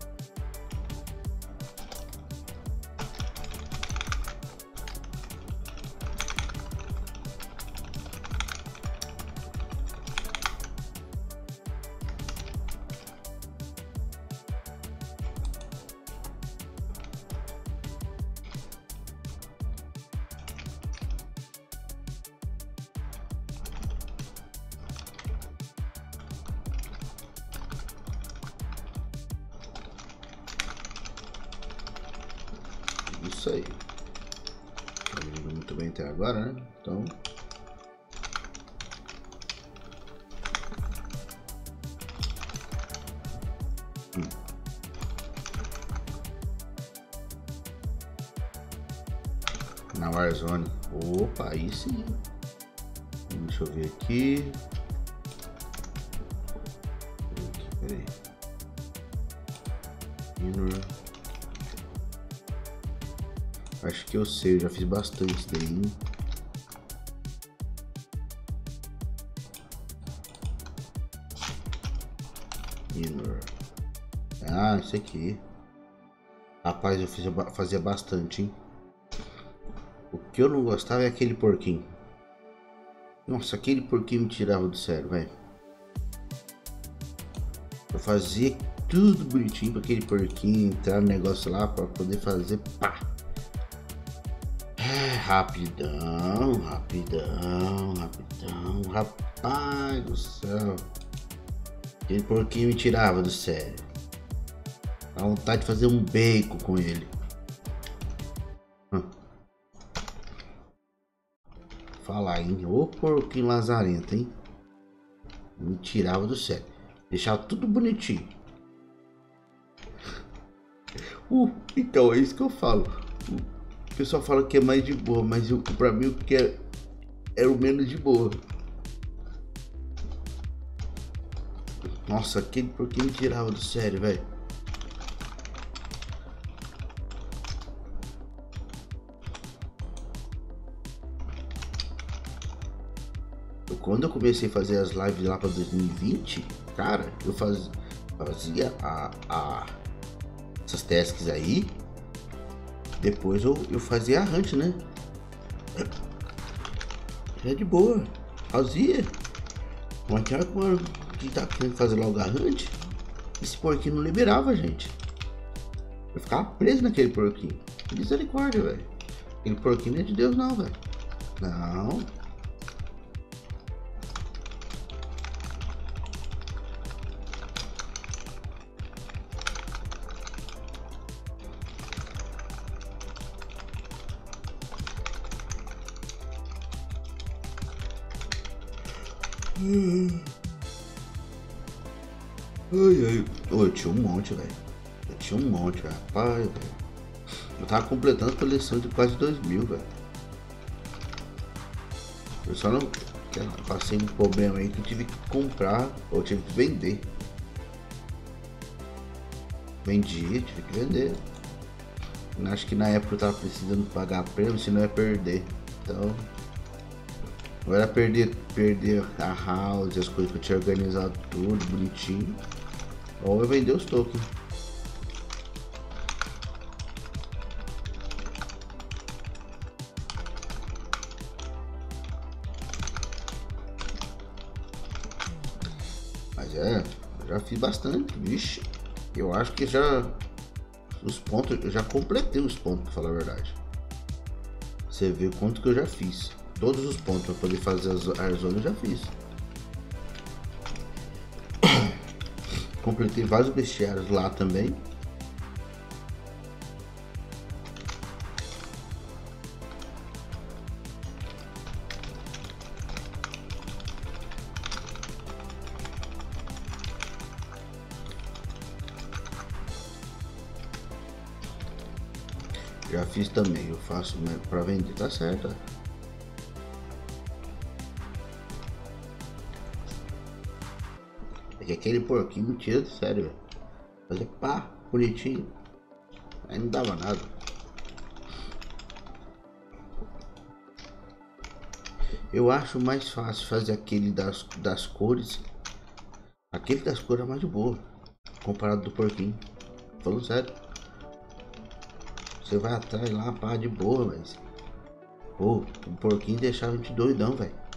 Isso aí. Tá indo muito bem até agora, né? Então. Hum. Na Warzone. Opa, aí sim. Deixa eu ver aqui. Peraí. Inner. Acho que eu sei, eu já fiz bastante daí. Inner. Ah, isso aqui. Rapaz, eu fiz, fazia bastante, hein? O que eu não gostava é aquele porquinho. Nossa, aquele porquinho me tirava do sério, velho. Eu fazia tudo bonitinho pra aquele porquinho entrar no negócio lá pra poder fazer pá. É, rapidão, rapidão, rapidão, rapaz do céu. Aquele porquinho me tirava do sério. Dá vontade de fazer um bacon com ele. Hum. Falar, hein? Ô porquinho lazarento, hein? Me tirava do sério. Deixava tudo bonitinho. Uh, então, é isso que eu falo. O pessoal fala que é mais de boa, mas eu, pra mim o que é, era o menos de boa. Nossa, aquele porquinho me tirava do sério, velho. Quando eu comecei a fazer as lives lá para dois mil e vinte, cara, eu faz, fazia a, a, essas tasks aí. Depois eu, eu fazia a hunt, né? É de boa, fazia. Mas tinha uma que tá querendo fazer logo a hunt. Esse porquinho não liberava a gente. Eu ficava preso naquele porquinho. Misericórdia, velho. Aquele porquinho não é de Deus não, velho. Não. Ai, ai. Oh, eu tinha um monte, velho. Eu tinha um monte, velho. Rapaz, velho. Eu tava completando a coleção de quase dois mil, velho. Eu só não... Eu passei um problema aí que eu tive que comprar, ou tive que vender. Vendi, tive que vender. Acho que na época eu tava precisando pagar prêmio, senão eu ia perder. Então... Ou era perder, perder a house, as coisas que eu tinha organizado tudo bonitinho, ou eu vender os tokens. Mas é, eu já fiz bastante, vixe. Eu acho que já os pontos, eu já completei os pontos, pra falar a verdade. Você vê o quanto que eu já fiz. Todos os pontos para poder fazer as zonas eu já fiz. Completei vários bestiários lá também. Já fiz também, eu faço para vender, tá certo. É que aquele porquinho me tira de sério, velho. Fazer pá, bonitinho. Aí não dava nada. Eu acho mais fácil fazer aquele das, das cores. Aquele das cores é mais de boa, comparado do porquinho. Falando sério. Você vai atrás lá, pá, de boa, mas... Pô, o porquinho deixava a gente doidão, velho.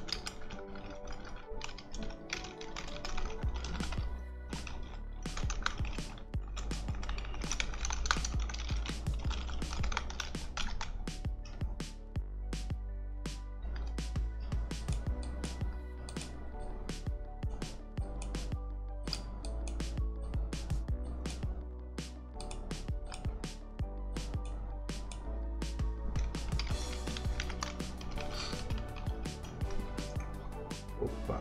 Opa.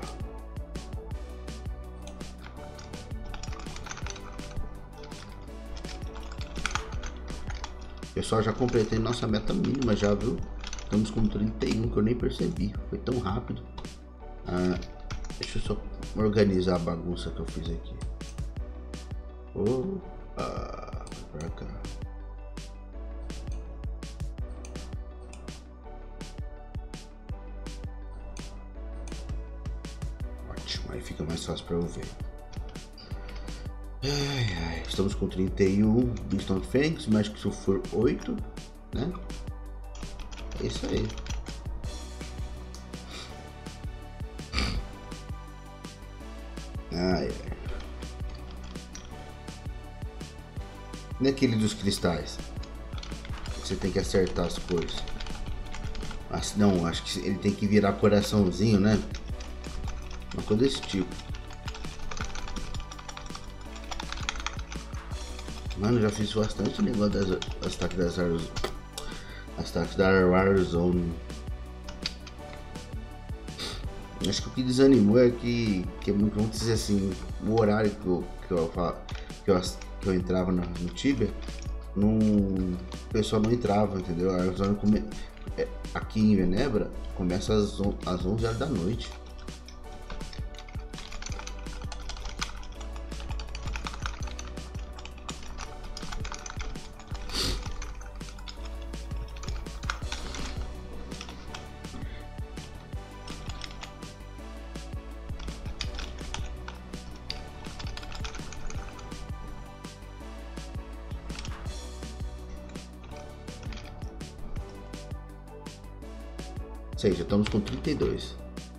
Pessoal, já completei nossa meta mínima já, viu? Estamos com trinta e um que eu nem percebi. Foi tão rápido. Ah, deixa eu só organizar a bagunça que eu fiz aqui. Opa, pra cá. Aí fica mais fácil para eu ver. Ai, ai. Estamos com trinta e um Brimstone Fangs, Magic Sulfur oito, né? É isso aí. Ai, ai. E aquele dos cristais? Você tem que acertar as cores. Mas, não, acho que ele tem que virar coraçãozinho, né? Uma coisa desse tipo. Mano, já fiz bastante negócio das, das ataques das Warzone. As ataques da Warzone. Acho que o que desanimou é que, que vamos dizer assim, o horário que eu, que eu, que eu, que eu entrava no, no Tibia, não, o pessoal não entrava, entendeu? A Warzone come, aqui em Venebra começa às, às onze horas da noite. Sei, já estamos com trinta e dois.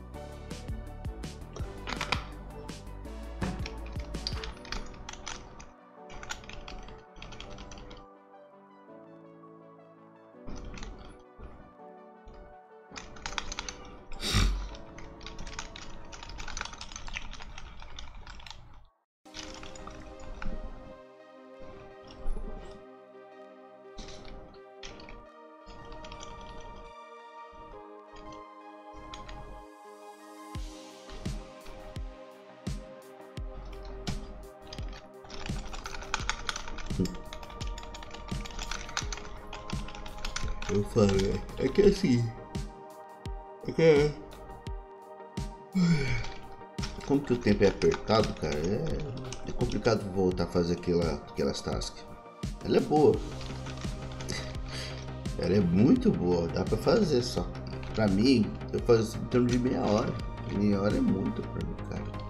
Eu falei, é que assim, é que é, como que o tempo é apertado, cara, é, é complicado voltar a fazer aquela, aquelas tasks. Ela é boa, ela é muito boa, dá pra fazer, só pra mim, eu faço em torno de meia hora, meia hora é muito pra mim, cara.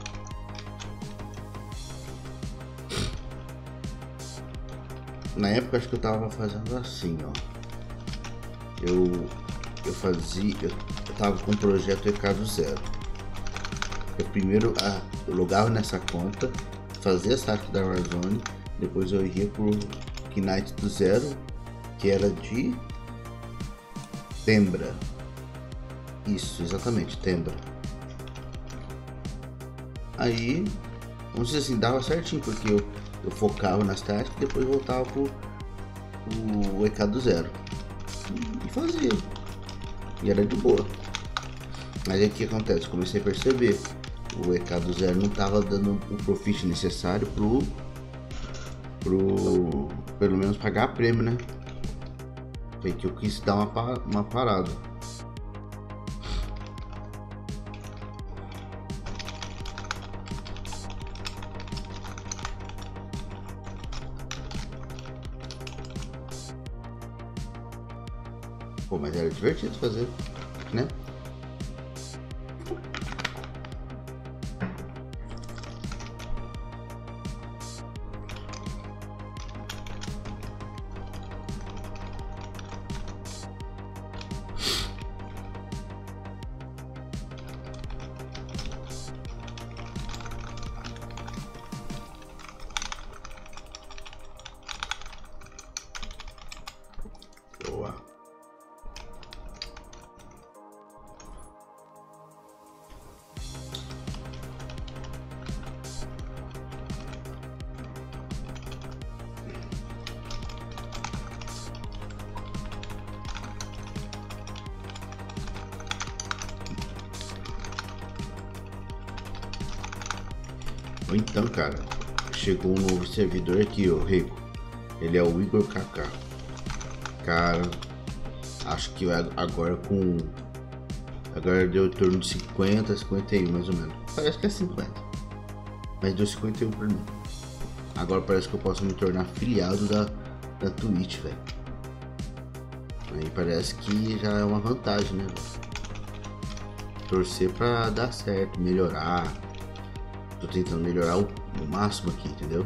Na época acho que eu tava fazendo assim, ó. Eu, eu fazia, eu, eu tava com o projeto E K do zero. Eu primeiro ah, eu logava nessa conta, fazia a task da Warzone, depois eu ia pro Knight do zero, que era de Tembra. Isso, exatamente, Tembra. Aí, vamos dizer assim, dava certinho, porque eu, eu focava nas tasks e depois voltava pro, pro E K do zero. E fazia. E era de boa. Mas aí o que acontece? Comecei a perceber. O E K do zero não estava dando o profit necessário pro. pro. pelo menos pagar a prêmio, né? Foi que eu quis dar uma, uma parada. Pô, mas era divertido fazer, né? Boa. Então, cara, chegou um novo servidor aqui, ó, Rico. Ele é o Igor Kaká. Cara, acho que agora com... Agora deu em torno de cinquenta, cinquenta e um mais ou menos. Parece que é cinquenta. Mas deu cinquenta e um pra mim. Agora parece que eu posso me tornar afiliado da, da Twitch, velho. Aí parece que já é uma vantagem, né, véio? Torcer pra dar certo, melhorar. Tô tentando melhorar o, o máximo aqui, entendeu?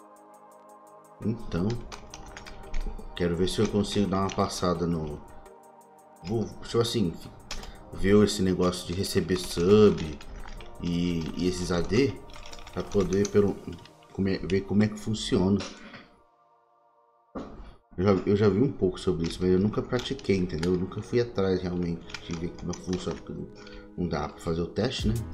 Então, quero ver se eu consigo dar uma passada no, vou, tipo assim, ver esse negócio de receber sub e, e esses A D para poder pelo, como é, ver como é que funciona. Eu já, eu já vi um pouco sobre isso, mas eu nunca pratiquei, entendeu? Eu nunca fui atrás realmente de ver como é que funciona. Não dá para fazer o teste, né?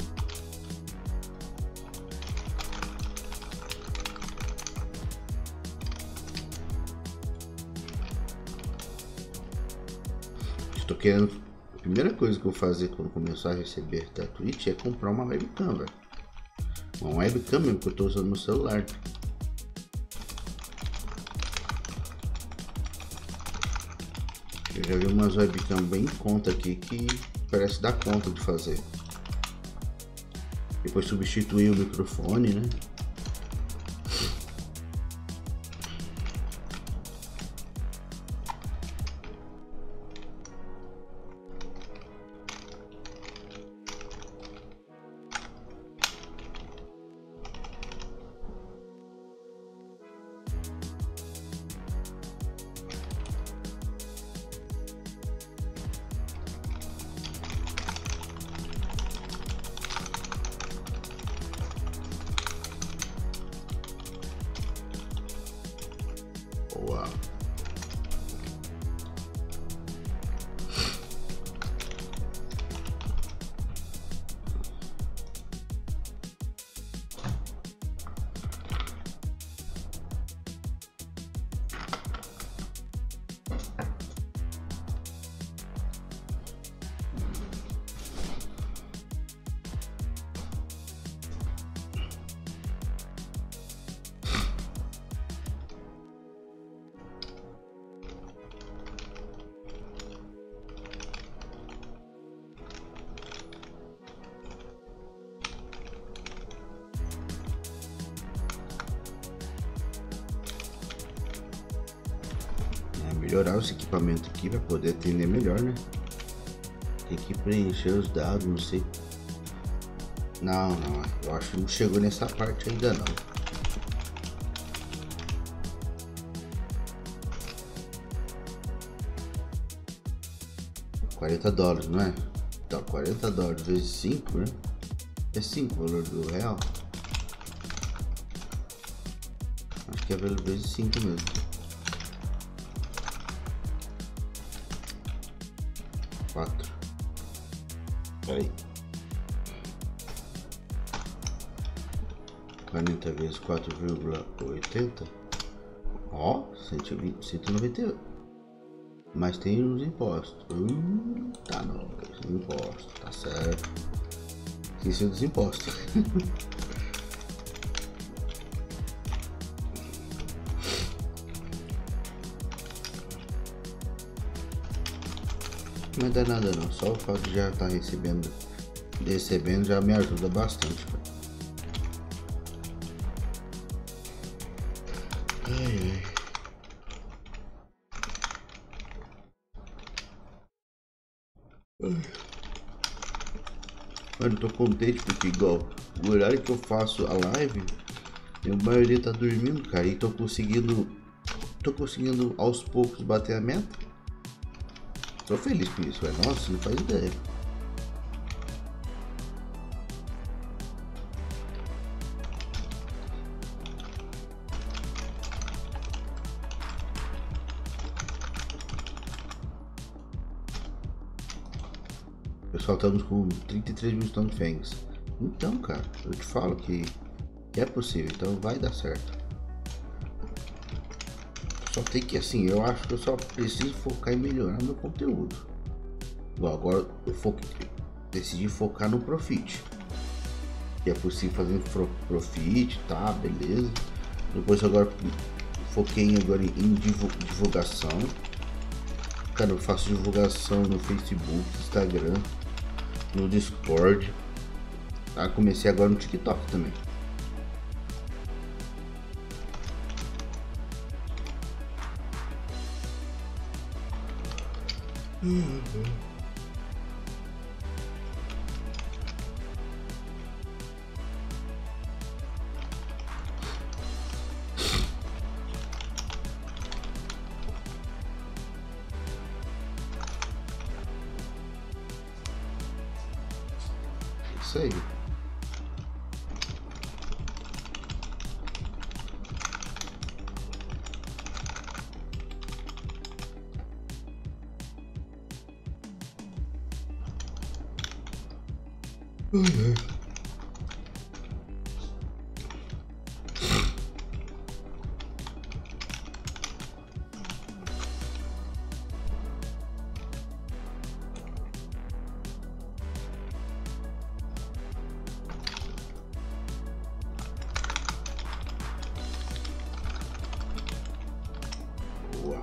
Estou querendo. A primeira coisa que eu vou fazer quando começar a receber da Twitch é comprar uma webcam, velho. Uma webcam mesmo que eu estou usando no celular. Eu já vi umas webcam bem em conta aqui que parece dar conta de fazer. Depois substituir o microfone, né? Boa. Melhorar esse equipamento aqui para poder atender melhor, né? Tem que preencher os dados, não sei. Não, não, eu acho que não chegou nessa parte ainda não. quarenta dólares, não é? Então, quarenta dólares vezes cinco, né? É cinco o valor do real. Acho que é vezes cinco mesmo. quatro. Peraí. quarenta vezes quatro vírgula oitenta. Ó, cento e vinte, cento e noventa e oito. Mas tem os impostos. Hum, tá não, impostos, tá certo. Esqueci dos impostos. Não dá nada não, só o fato de já estar tá recebendo, recebendo já me ajuda bastante. Ai, ai. Mano, tô contente porque igual o horário que eu faço a live, a maioria tá dormindo, cara, e tô conseguindo, tô conseguindo aos poucos bater a meta. Tô feliz com isso, velho. Nossa, não faz ideia. Pessoal, estamos com trinta e três mil Stonefangs. Então, cara, eu te falo que é possível, então vai dar certo. Só tem que, assim, eu acho que eu só preciso focar em melhorar meu conteúdo. Igual agora eu foquei, decidi focar no Profit. Que é possível fazer um Profit, tá, beleza. Depois agora foquei agora em divulgação. Cara, eu faço divulgação no Facebook, Instagram, no Discord. Tá, comecei agora no TikTok também. Uhum. Consegue. Uhum. Boa.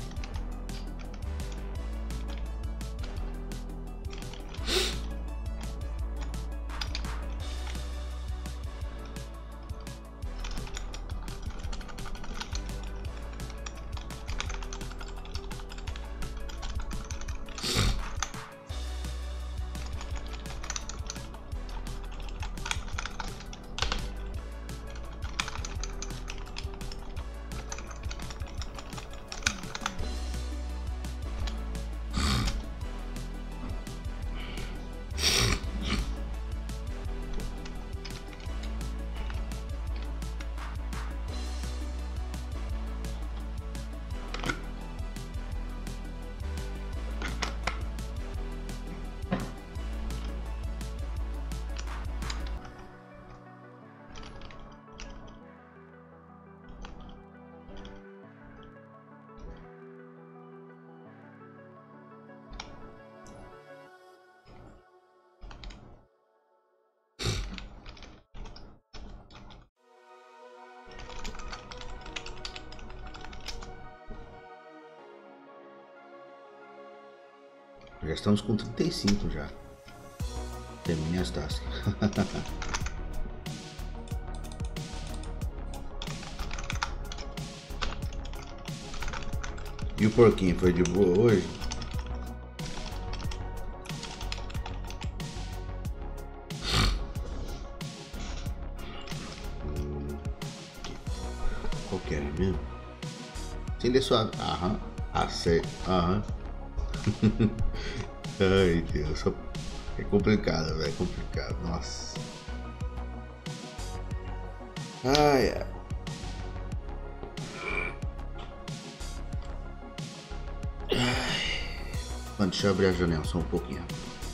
Já estamos com trinta e cinco já. Terminei as tasks. E o porquinho foi de boa hoje? Hum, qual que era mesmo? Sem ler suave. Aham. Acerto. Aham. Ai Deus, é complicado, velho, é complicado, nossa. Ai, ai. Mano, deixa eu abrir a janela só um pouquinho.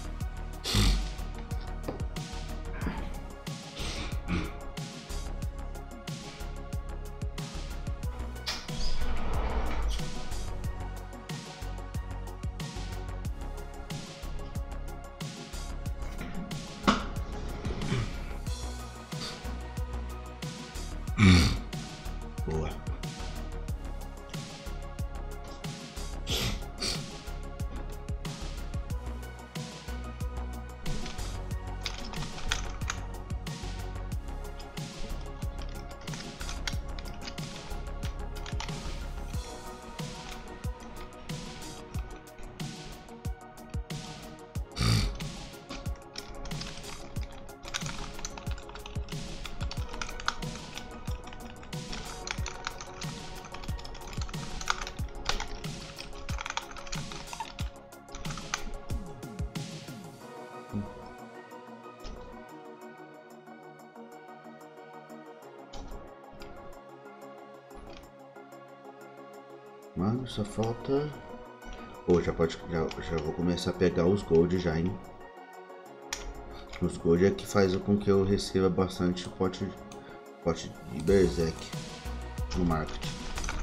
Boa. Mano, só falta... Pô, já pode... Já, já vou começar a pegar os gold já, hein? Os gold é que faz com que eu receba bastante pote, pote de Berserk no market.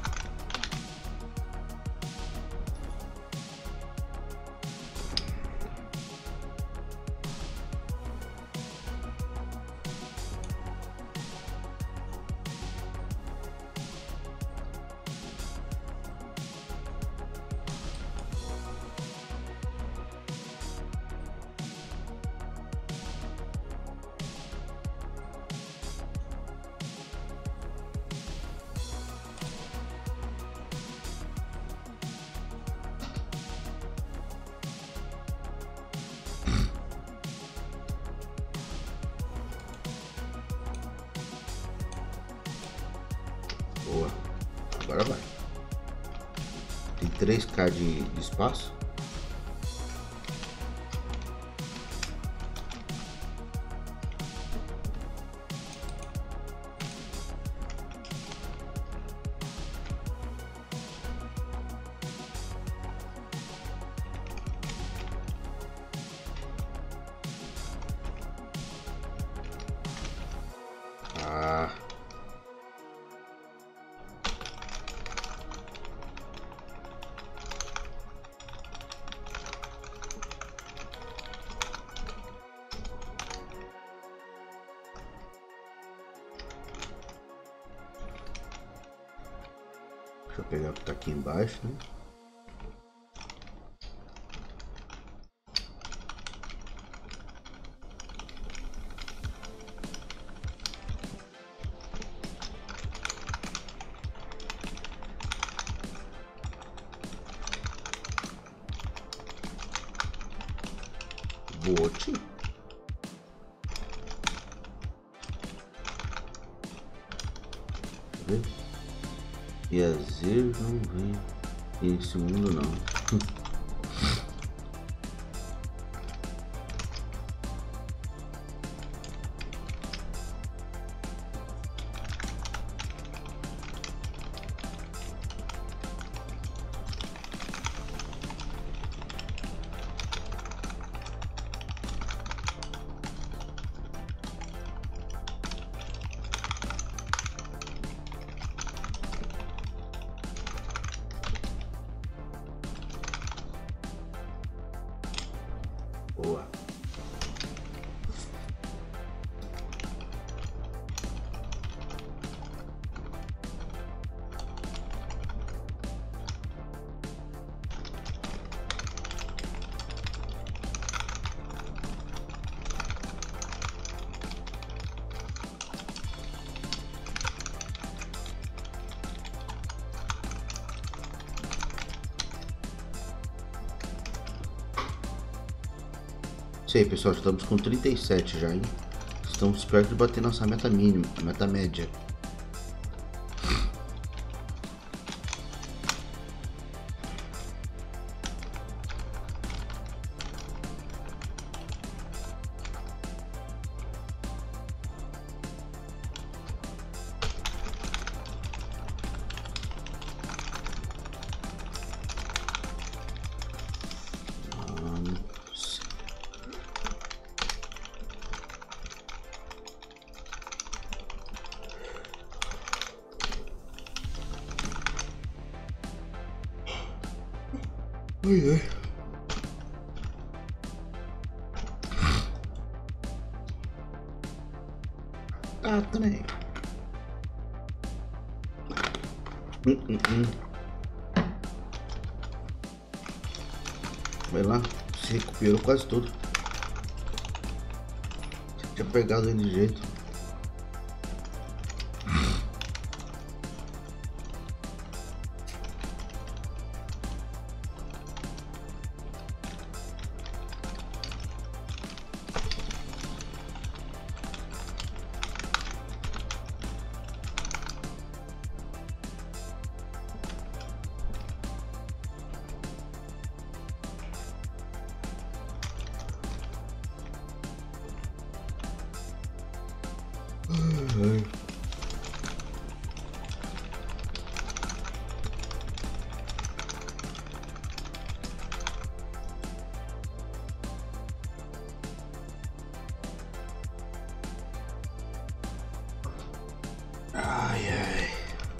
Boa, agora vai. Tem três K de, de espaço. pegar o que tá aqui embaixo, né? Bote. E Azer não vem nesse mundo não. Boa. Isso aí, pessoal, estamos com trinta e sete já, hein? Estamos perto de bater nossa meta mínima, meta média. Ai, ai. Ah, também. Hum, hum, hum. Vai lá, se recuperou quase tudo. Tinha pegado ele de jeito. Ai. Ai, ai.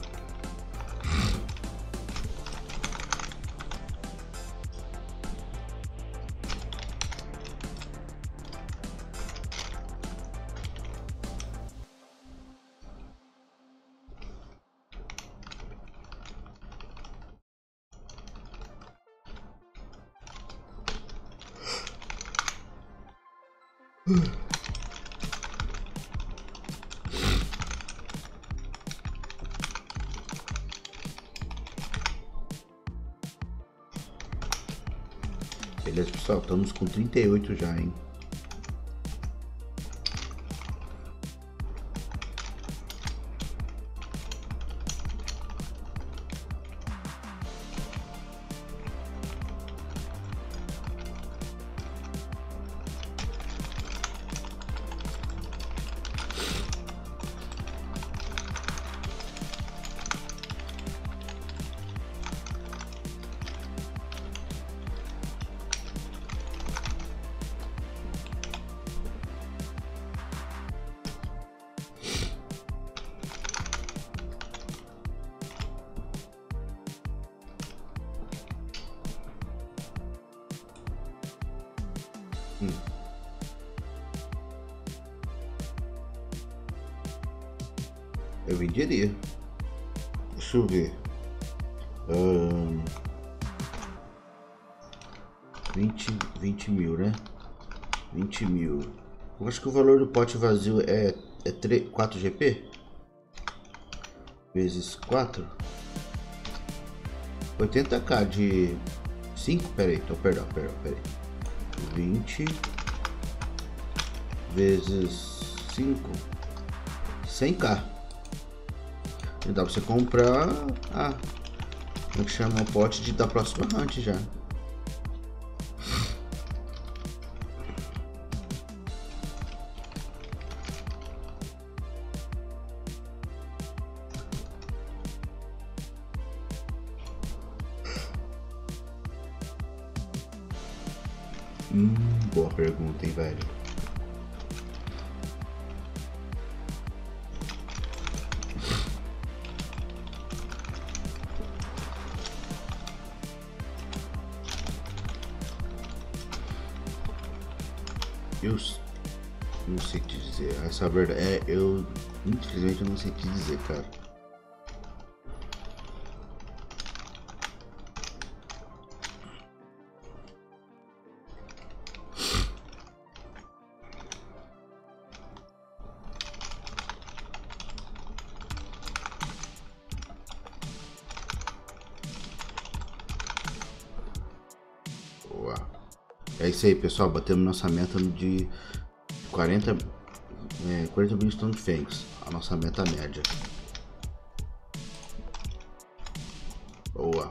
Beleza, pessoal, estamos com trinta e oito já, hein? Hum. Eu venderia. Deixa eu ver. Hum, vinte, vinte mil, né? vinte mil. Eu acho que o valor do pote vazio é, é três, quatro G P? Vezes quatro. oitenta k de cinco. Pera aí, então, perdão, perdão, pera aí. vinte vezes cinco. cem k. E dá pra você comprar. Ah, como que chama? O pote de, da próxima hunt já. Hum, boa pergunta, hein, velho. Eu não sei te dizer. Essa verdade é, eu infelizmente eu não sei te dizer, cara. É isso aí, pessoal. Batemos nossa meta de quarenta, é, quarenta Brimstone Fangs. A nossa meta média. Boa.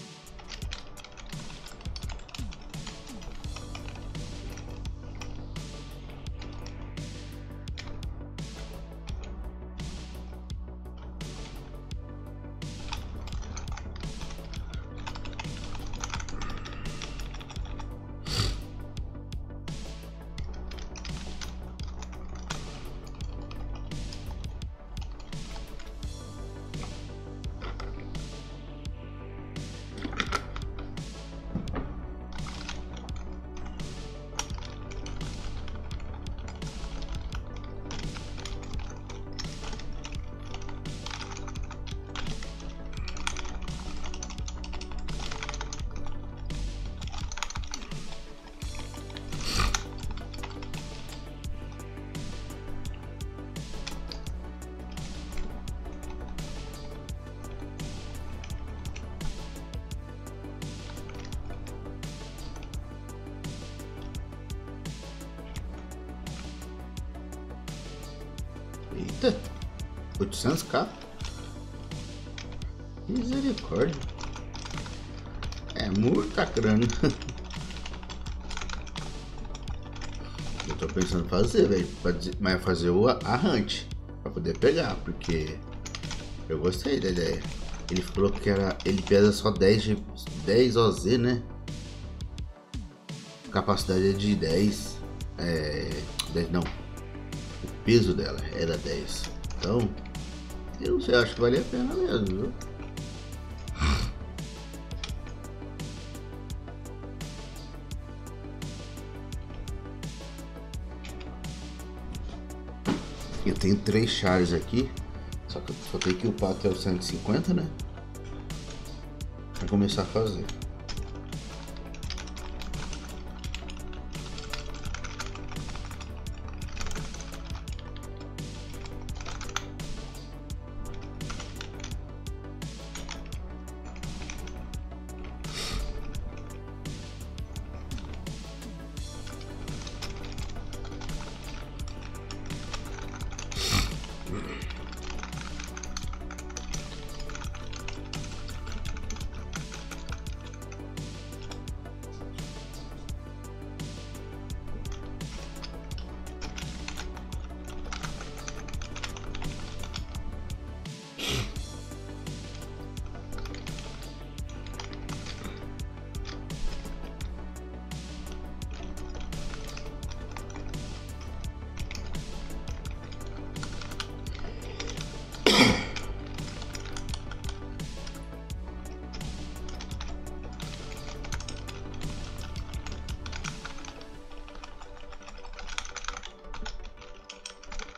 Eita, oitocentos k? Misericórdia. É muita grana. Eu tô pensando em fazer, velho. Mas fazer o, a hunt pra poder pegar, porque eu gostei da ideia. Ele falou que era. Ele pesa só dez, dez O Z, né? Capacidade é de dez. É. dez não. O peso dela era dez. Então, eu não sei, acho que vale a pena mesmo, viu? Eu tenho três chares aqui, só que eu só tenho que upar até o cento e cinquenta, né? Pra começar a fazer.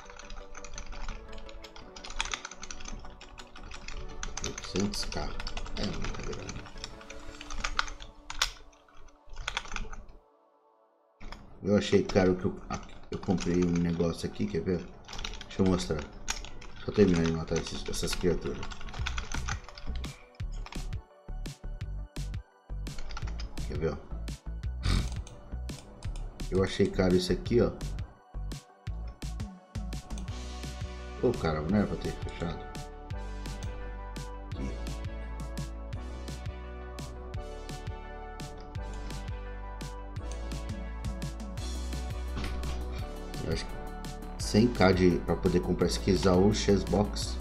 oitocentos k. É muita grana. Eu achei caro que eu, eu comprei um negócio aqui, quer ver? Deixa eu mostrar. Deixa eu terminar de matar esses, essas criaturas. Quer ver, ó? Eu achei caro isso aqui, ó. Pô, cara, não era pra ter fechado. Aqui. Eu acho que cem k de, pra poder comprar esse Kizaru Chessbox.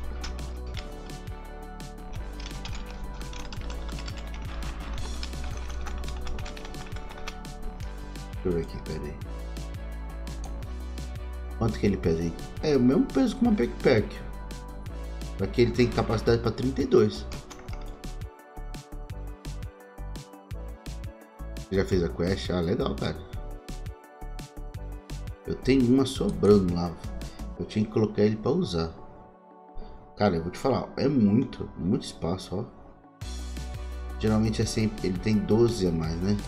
Deixa eu ver aqui, pera aí. Quanto que ele pesa aí? É o mesmo peso que uma backpack. Aqui ele tem capacidade para trinta e dois. Já fez a quest? Ah, legal, cara. Eu tenho uma sobrando lá. Eu tinha que colocar ele para usar. Cara, eu vou te falar, é muito, muito espaço, ó. Geralmente é sempre, ele tem doze a mais, né?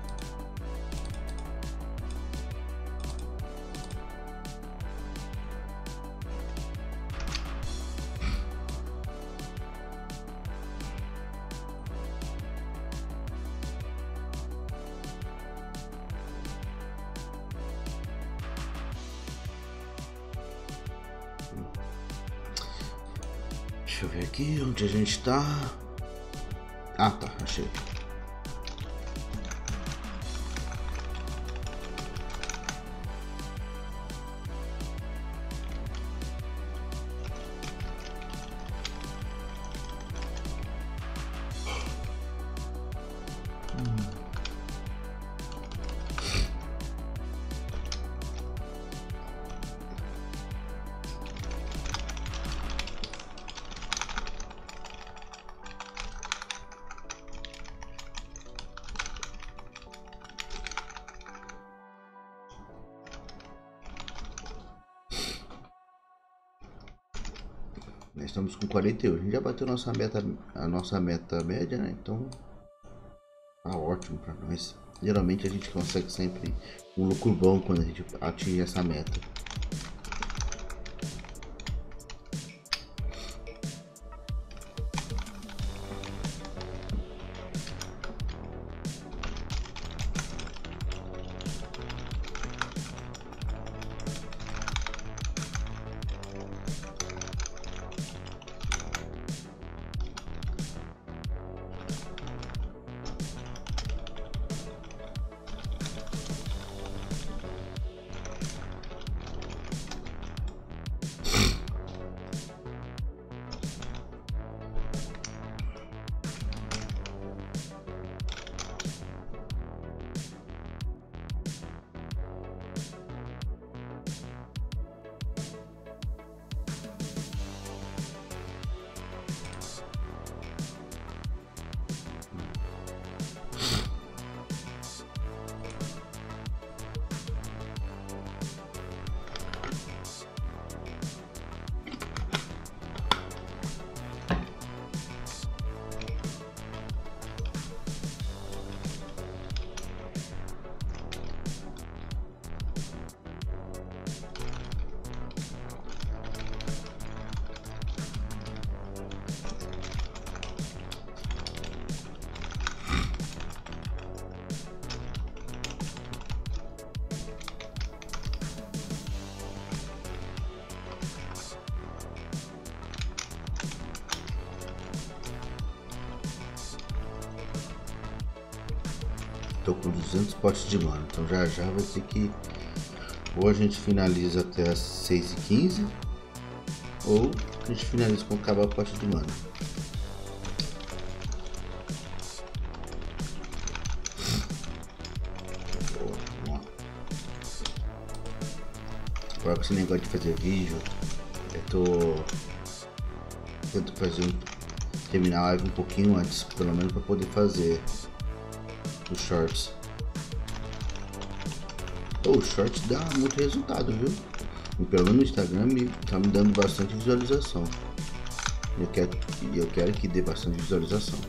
Deixa eu ver aqui onde a gente tá. Ah, tá, achei. Nós estamos com quarenta e oito. A gente já bateu nossa meta, a nossa meta média, né? Então tá ótimo para nós. Geralmente a gente consegue sempre um lucro bom quando a gente atinge essa meta. Tô com duzentos potes de mana, então já já vai ter que... Ou a gente finaliza até as seis e quinze, ou a gente finaliza com acabar o pote de mana. Boa, vamos lá. Agora com esse negócio de fazer vídeo, eu tô... Tento fazer um... terminar a live um pouquinho antes, pelo menos para poder fazer os shorts. Oh, o shorts dá muito resultado, viu? E pelo menos no Instagram me, tá me dando bastante visualização. Eu quero, eu quero que dê bastante visualização.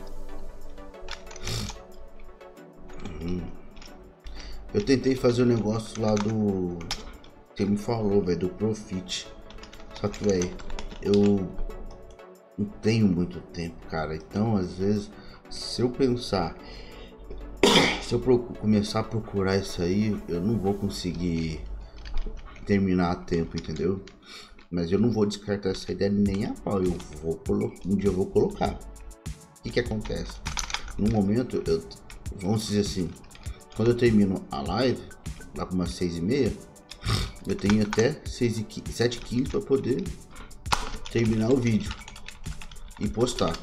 Hum. Eu tentei fazer o um negócio lá do... que me falou, velho, do Profit. Só que, velho, eu não tenho muito tempo, cara. Então, às vezes, se eu pensar... se eu começar a procurar isso aí, eu não vou conseguir terminar a tempo, entendeu? Mas eu não vou descartar essa ideia nem a pau. Eu vou colocar, um dia eu vou colocar. O que que acontece? No momento, eu, vamos dizer assim, quando eu termino a live, lá para umas seis e meia, eu tenho até sete e quinze para poder terminar o vídeo e postar.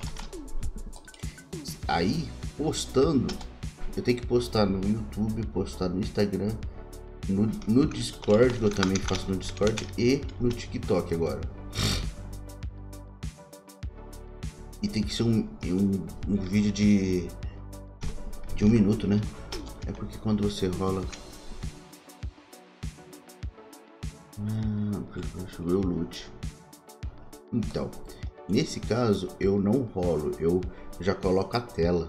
Aí, postando, eu tenho que postar no YouTube, postar no Instagram, no, no Discord, que eu também faço no Discord, e no TikTok agora. E tem que ser um, um, um vídeo de, de um minuto, né? É porque quando você rola... Ah, deixa eu ver o loot. Então, nesse caso, eu não rolo, eu já coloco a tela.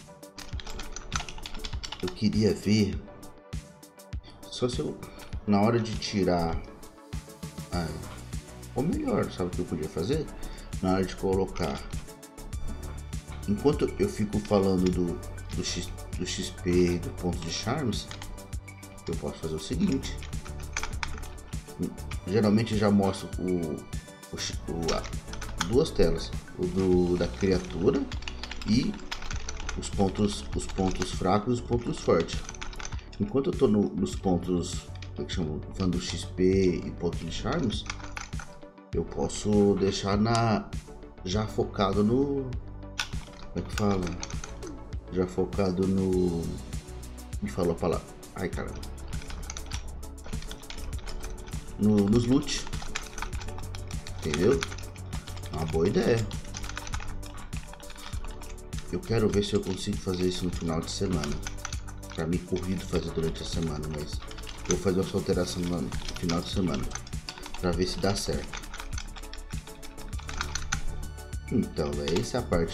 Eu queria ver... Só se eu, na hora de tirar, ah, ou melhor, sabe o que eu podia fazer? Na hora de colocar, enquanto eu fico falando do, do, X, do X P e do ponto de charmes, eu posso fazer o seguinte. Geralmente já mostro o, o, o a, duas telas, o do, da criatura e os pontos, os pontos fracos e os pontos fortes. Enquanto eu tô no, nos pontos, como é que chama, falando do X P e ponto de charmes, eu posso deixar na já focado no, como é que fala, já focado no, me falou a palavra, ai caramba, no, nos loot, entendeu? Uma boa ideia. Eu quero ver se eu consigo fazer isso no final de semana. Pra mim, corrido fazer durante a semana, mas eu vou fazer essa alteração no final de semana pra ver se dá certo. Então, véio, essa é a parte.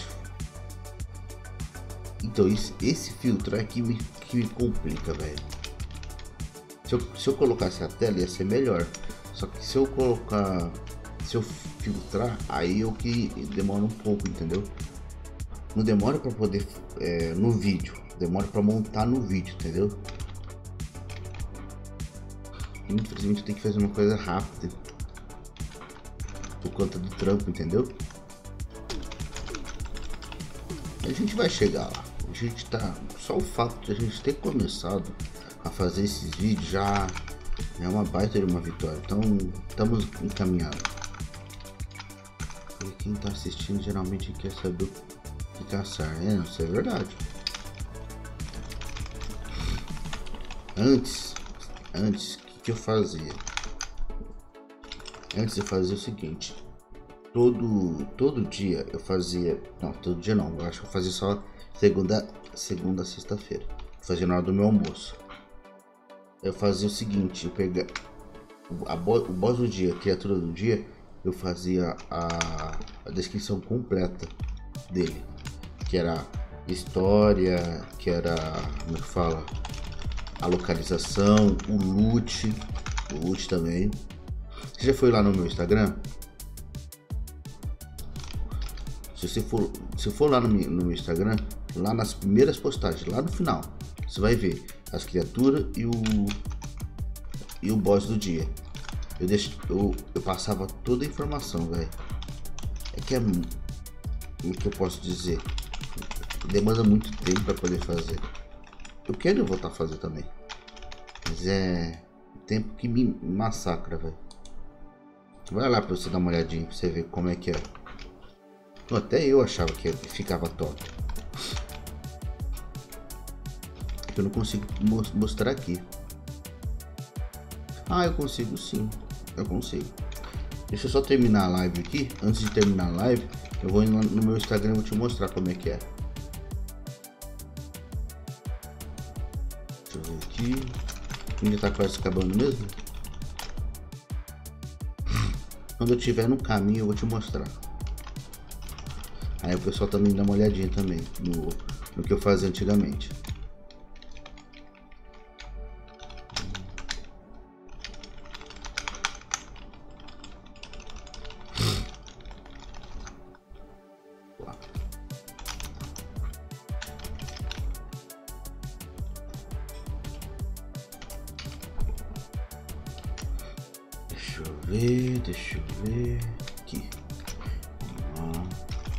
Então, esse, esse filtro aqui me, que me complica, velho. Se eu, se eu colocasse a tela, ia ser melhor. Só que se eu colocar, se eu filtrar, aí eu que demora um pouco, entendeu? Não demora pra poder, é, no vídeo. Demora pra montar no vídeo, entendeu? Infelizmente eu tenho que fazer uma coisa rápida por conta do trampo, entendeu? A gente vai chegar lá. A gente tá... Só o fato de a gente ter começado a fazer esses vídeos já é uma baita de uma vitória. Então estamos encaminhados. E quem tá assistindo geralmente quer saber o que caçar. É, isso é verdade. Antes, antes, o que, que eu fazia? Antes eu fazia o seguinte, todo, todo dia eu fazia, não, todo dia não, eu acho que eu fazia só segunda, segunda a sexta-feira, fazia na hora do meu almoço. Eu fazia o seguinte, eu pegava a bo, o boss do dia, a criatura do dia, eu fazia a, a descrição completa dele, que era história, que era, como é que fala? A localização, o loot, o loot também. Você já foi lá no meu Instagram? Se você for, se for lá no meu, no meu Instagram, lá nas primeiras postagens, lá no final, você vai ver as criaturas e o e o boss do dia. Eu deixo, eu, eu passava toda a informação, velho. É que é, o que eu posso dizer? Demanda muito tempo para poder fazer. Eu quero voltar a fazer também, mas é tempo que me massacra, velho. Vai lá pra você dar uma olhadinha, pra você ver como é que é. Até eu achava que ficava top. Eu não consigo mostrar aqui. Ah, eu consigo sim, eu consigo. Deixa eu só terminar a live aqui. Antes de terminar a live, eu vou no meu Instagram e vou te mostrar como é que é. Aqui ainda tá quase acabando mesmo. Quando eu estiver no caminho eu vou te mostrar. Aí o pessoal também dá uma olhadinha também no, no que eu fazia antigamente. Deixa eu ver, deixa eu ver aqui. Vamos lá.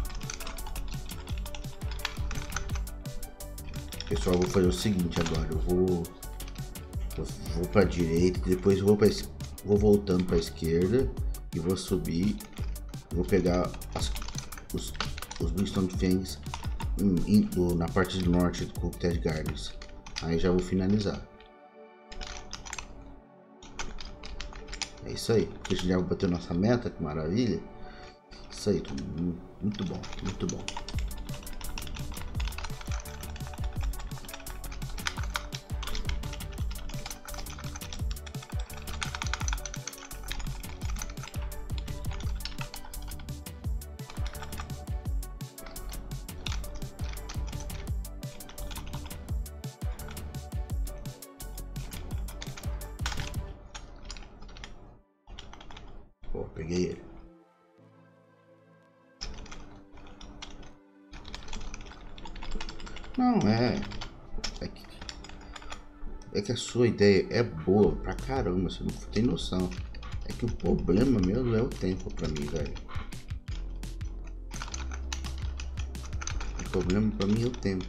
Pessoal, eu vou fazer o seguinte agora. Eu vou, eu vou para direita, depois eu vou para vou voltando para esquerda e vou subir. Vou pegar as, os os Brimstone Fangs na parte do norte do Cocktail Gardens. Aí já vou finalizar. É isso aí, porque a gente já bateu nossa meta, que maravilha. Isso aí, muito bom, muito bom. Pô, peguei ele. Não, é... É que, é que a sua ideia é boa pra caramba, você não tem noção. É que o problema mesmo é o tempo pra mim, velho. O problema pra mim é o tempo.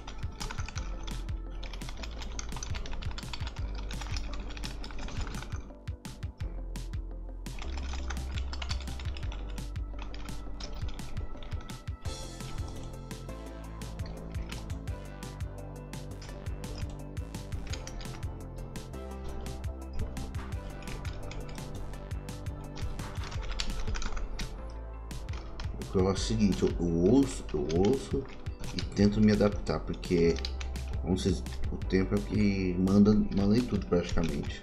Eu acho o seguinte, eu, eu ouço, eu ouço e tento me adaptar, porque vamos dizer, o tempo é o que manda, manda em tudo praticamente.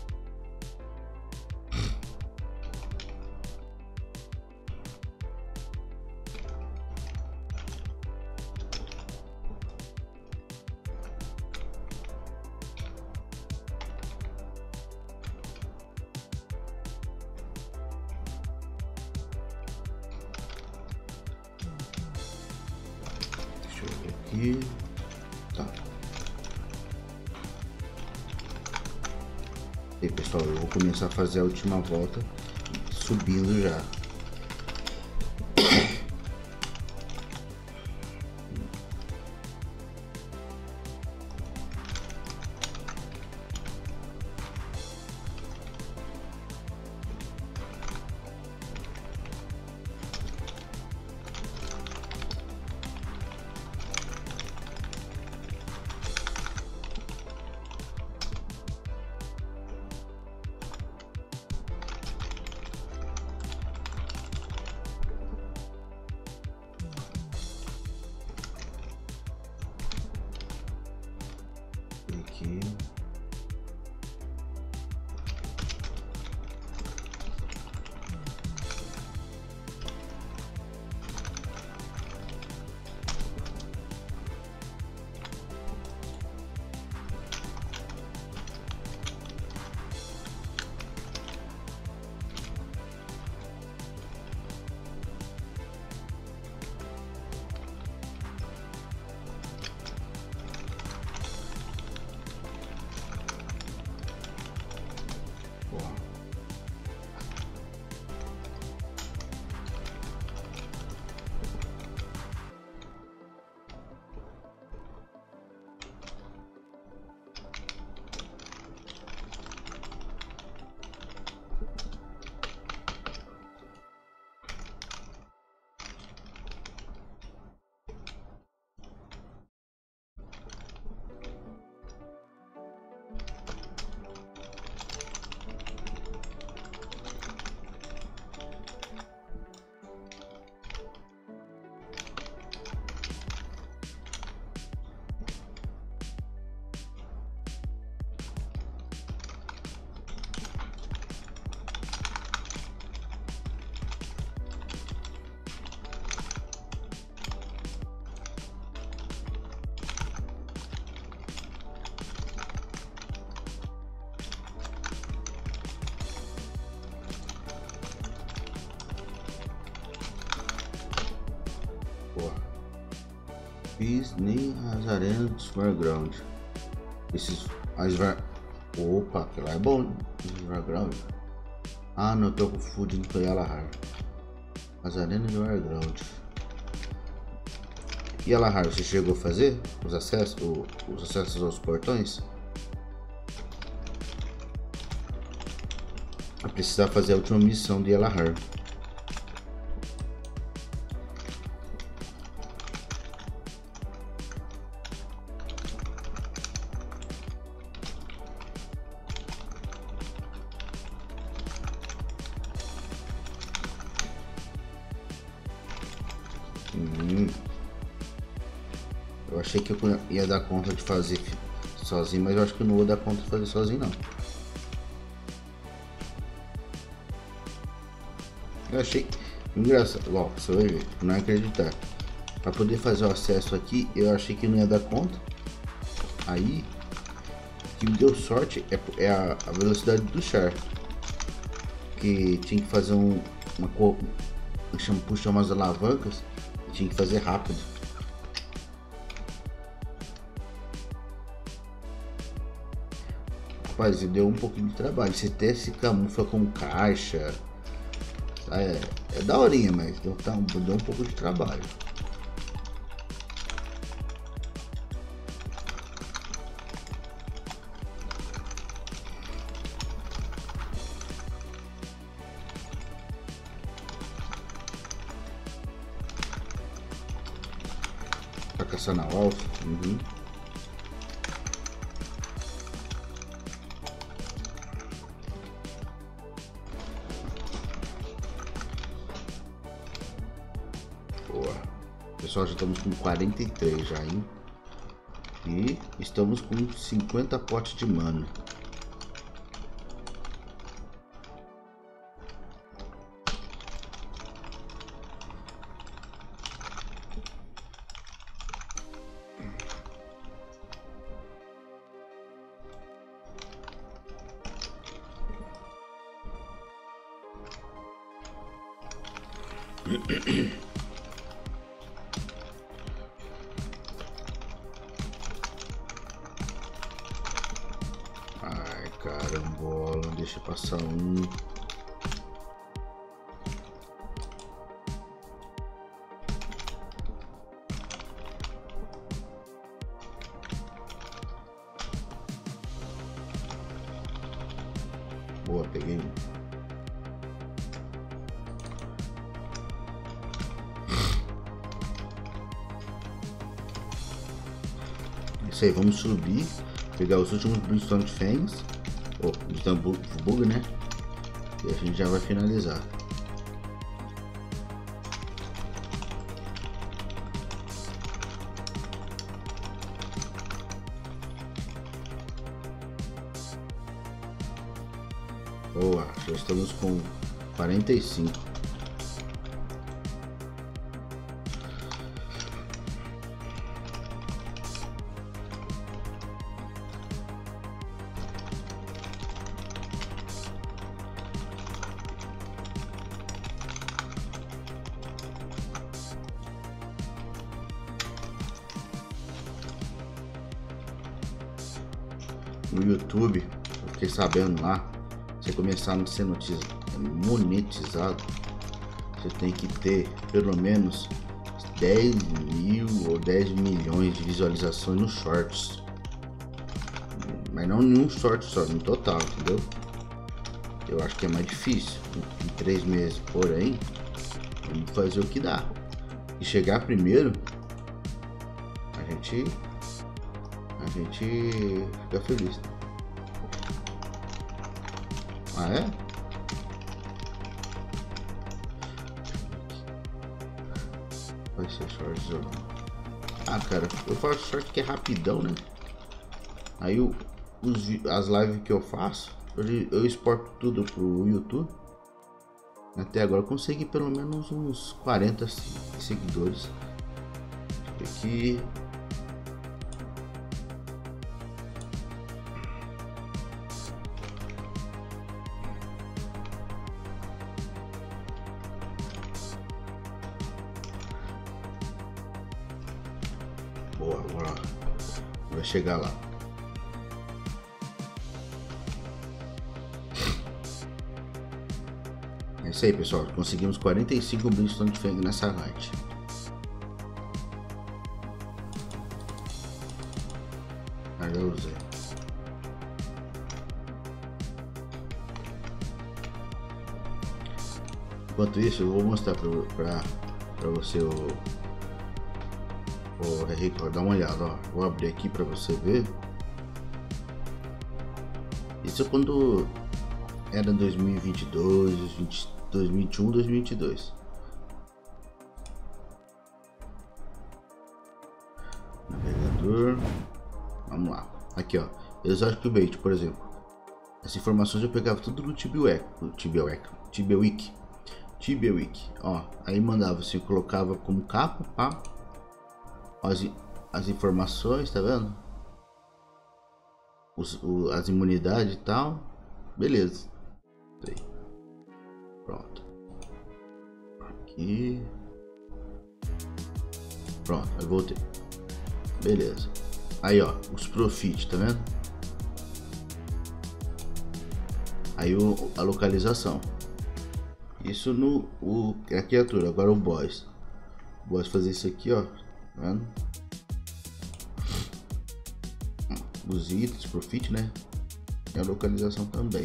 Aqui, tá. E aí, pessoal, eu vou começar a fazer a última volta subindo já. Aqui. fiz nem as arenas do Superground. Esses. As var... Opa, aquilo lá é bom, né? Superground. Ah, não, eu tô confundindo com Yalahar. As arenas do Underground. E Yalahar, você chegou a fazer os acessos, o, os acessos aos portões? Vai precisar fazer a última missão de Yalahar. Hum. Eu achei que eu ia dar conta de fazer sozinho, mas eu acho que eu não vou dar conta de fazer sozinho não. Eu achei engraçado, ó, você vai ver, não acreditar. Para poder fazer o acesso aqui, eu achei que não ia dar conta. Aí, o que me deu sorte é, é a, a velocidade do char. Que tinha que fazer um, uma cor, puxar umas alavancas e tinha que fazer rápido. Rapaz, deu um pouquinho de trabalho. Você até se camufla com caixa. É, é daorinha, mas deu, tá, deu um pouco de trabalho. Pra caçar na alfa. Uhum. Pessoal, já estamos com quarenta e três já, hein? E estamos com cinquenta potes de mana. Ai, carambola, deixa eu passar um. Boa, peguei um. Isso aí, vamos subir, pegar os últimos Brimstone Fangs, ou então bug, né? E a gente já vai finalizar. Boa, já estamos com quarenta e cinco. No YouTube, eu fiquei sabendo lá, você começar a ser monetizado, você tem que ter pelo menos dez mil ou dez milhões de visualizações nos shorts. Mas não em um short só, no total, entendeu? Eu acho que é mais difícil em três meses, porém, vamos fazer o que dá. E chegar primeiro, a gente... A gente fica feliz. Ah, é? Vai ser short ou não? Ah, cara, eu faço short que é rapidão, né? Aí o, os, as lives que eu faço, eu, eu exporto tudo pro YouTube. Até agora eu consegui pelo menos uns quarenta seguidores. Aqui. Boa, boa. Vai chegar lá. É isso aí, pessoal. Conseguimos quarenta e cinco Brimstone de Fang nessa hunt. Aí eu usei. Enquanto isso, eu vou mostrar pra, pra, pra você o, o Henrique, dá uma olhada, ó. Vou abrir aqui pra você ver. Isso é quando era dois mil e vinte e dois, dois mil e vinte e um, dois mil e vinte e dois. Navegador. Vamos lá. Aqui, ó. Exotic Bait, por exemplo. As informações eu pegava tudo no TibiWiki. TibiWiki. TibiWiki. TibiWiki. Ó. Aí mandava assim, colocava como capa, pá. As, as informações, tá vendo? Os, o, as imunidades e tal. Beleza. Aí. Pronto. Aqui. Pronto, eu voltei. Beleza. Aí, ó, os profit, tá vendo? Aí o, a localização. Isso no o, a criatura. Agora o boss. O boss fazer isso aqui, ó. Tá vendo? Os itens, profit, né? E a localização também.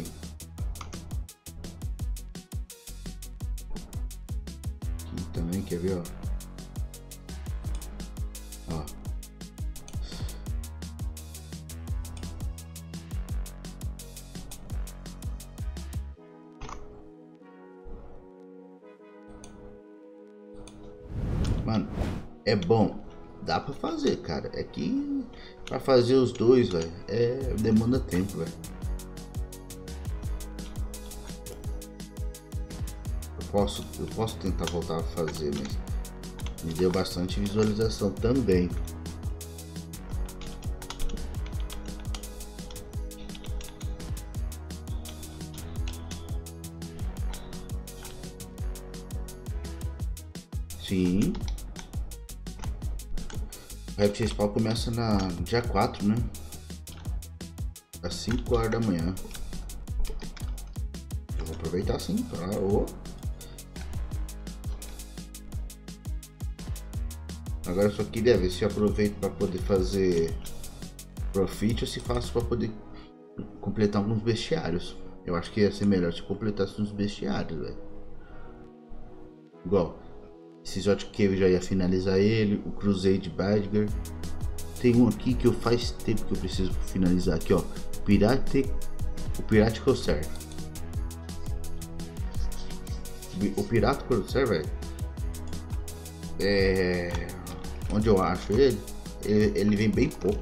Aqui também, quer ver, ó? Ó. Mano, é bom. Dá pra fazer, cara. É que pra fazer os dois, velho, é demanda tempo, velho. Eu posso, eu posso tentar voltar a fazer, mas me deu bastante visualização também. Sim. O Raptor Spawn começa na dia quatro, né? Às cinco horas da manhã. Eu vou aproveitar assim para o. Agora eu só queria ver se eu aproveito para poder fazer profit ou se faço para poder completar alguns bestiários. Eu acho que ia ser melhor se completasse uns bestiários, velho. Igual. Esse Exotic Cave já ia finalizar ele. O Crusade Badger. Tem um aqui que eu faz tempo que eu preciso finalizar aqui, ó. Pirate. O Pirate Corsair. O Pirate Corsair, velho. É. Onde eu acho ele, ele, ele vem bem pouco.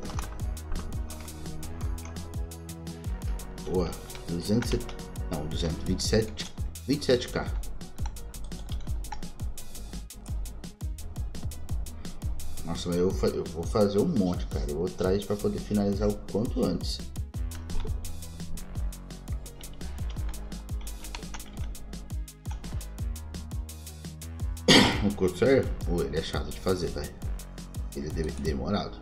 Boa. duzentos. Não, duzentos e vinte e sete. vinte e sete K. Nossa, eu, eu vou fazer um monte, cara. Eu vou atrás para poder finalizar o quanto antes. O Corsair, oh, ele é chato de fazer, velho. Ele é demorado.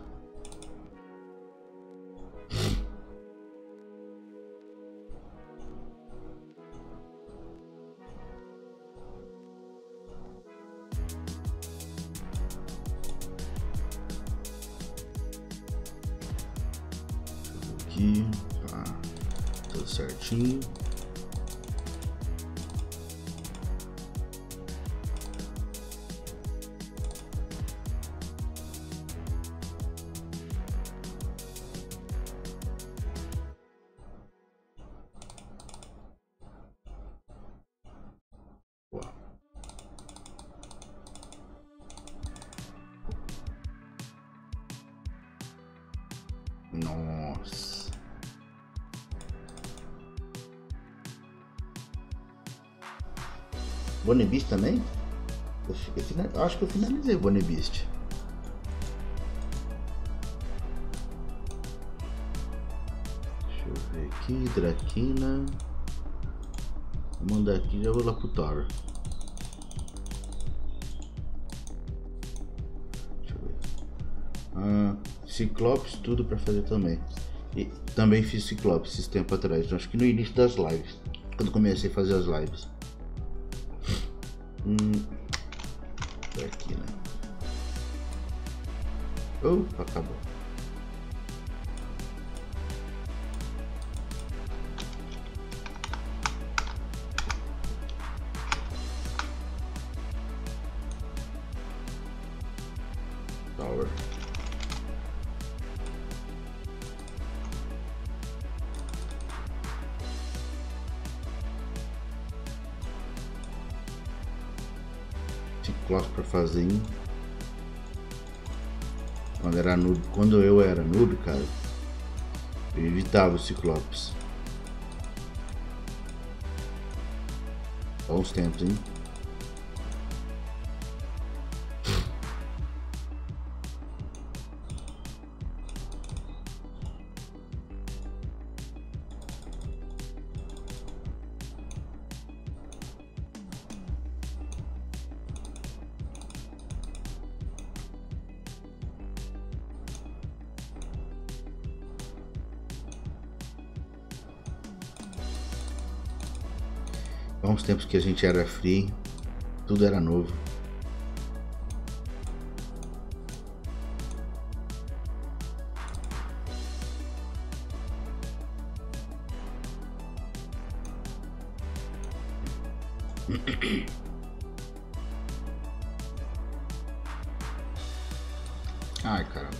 Aqui, tá tudo certinho. Nossa. Bonnebeast também? Eu, eu, eu acho que eu finalizei o Bonnebeast. Deixa eu ver aqui, Drakina. Vou mandar aqui e já vou lá pro Tower. Deixa eu ver. Ah, Ciclopes, tudo pra fazer também. E também fiz Ciclopes esses tempos atrás. Acho que no início das lives. Quando comecei a fazer as lives. Hum, aqui, né? Opa, acabou. Tower. Ciclope pra fazer, hein? Quando era noob, quando eu era noob, cara, eu evitava os Ciclopes. Bons tempos, hein? Bons tempos que a gente era free, tudo era novo. Ai, caramba.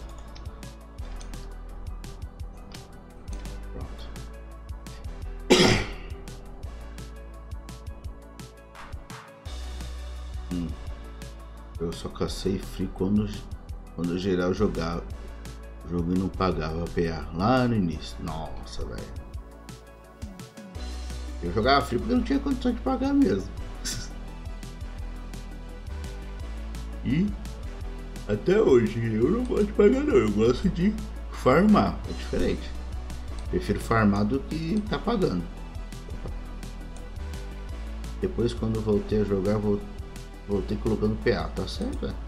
Pronto. hum. Eu só cacei free quando, quando geral jogava. O jogo não pagava P A lá no início. Nossa, velho. Eu jogava free porque não tinha condição de pagar mesmo. E até hoje eu não gosto de pagar não, eu gosto de farmar, é diferente. Prefiro farmar do que tá pagando. Depois quando eu voltei a jogar, voltei colocando P A, tá certo? É?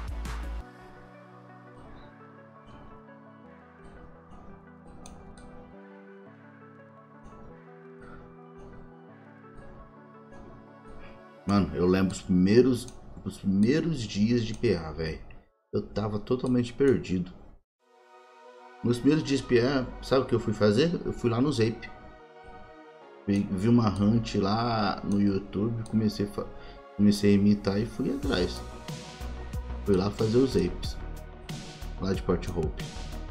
Mano, eu lembro os primeiros, os primeiros dias de P A, velho. Eu tava totalmente perdido. Nos primeiros dias de P A, sabe o que eu fui fazer? Eu fui lá no Zape. Vi uma hunt lá no YouTube, comecei a, comecei a imitar e fui atrás. Fui lá fazer os Zapes. Lá de Port Hope.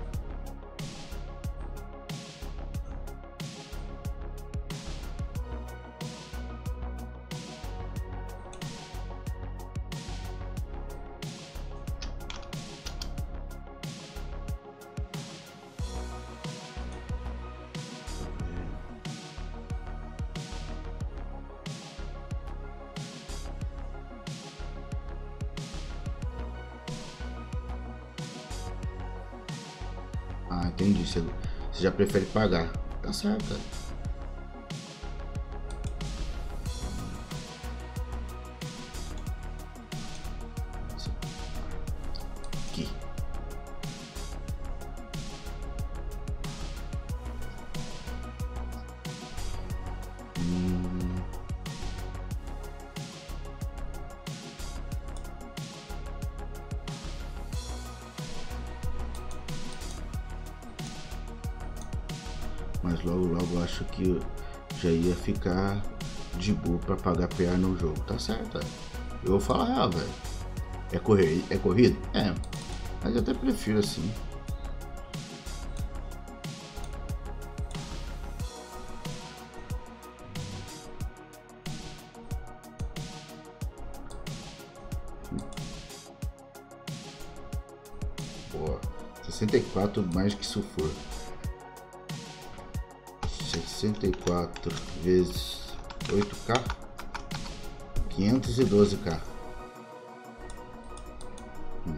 Ah, entendi. Você, você já prefere pagar. Tá certo, cara. Aqui. Hum. Mas logo logo acho que já ia ficar de boa pra pagar P A no jogo, tá certo? É? Eu vou falar, ah, velho, é correr, é corrido? É, mas eu até prefiro assim. Boa, sessenta e quatro mais que isso for. sessenta e quatro vezes oito K, quinhentos e doze K. Hum.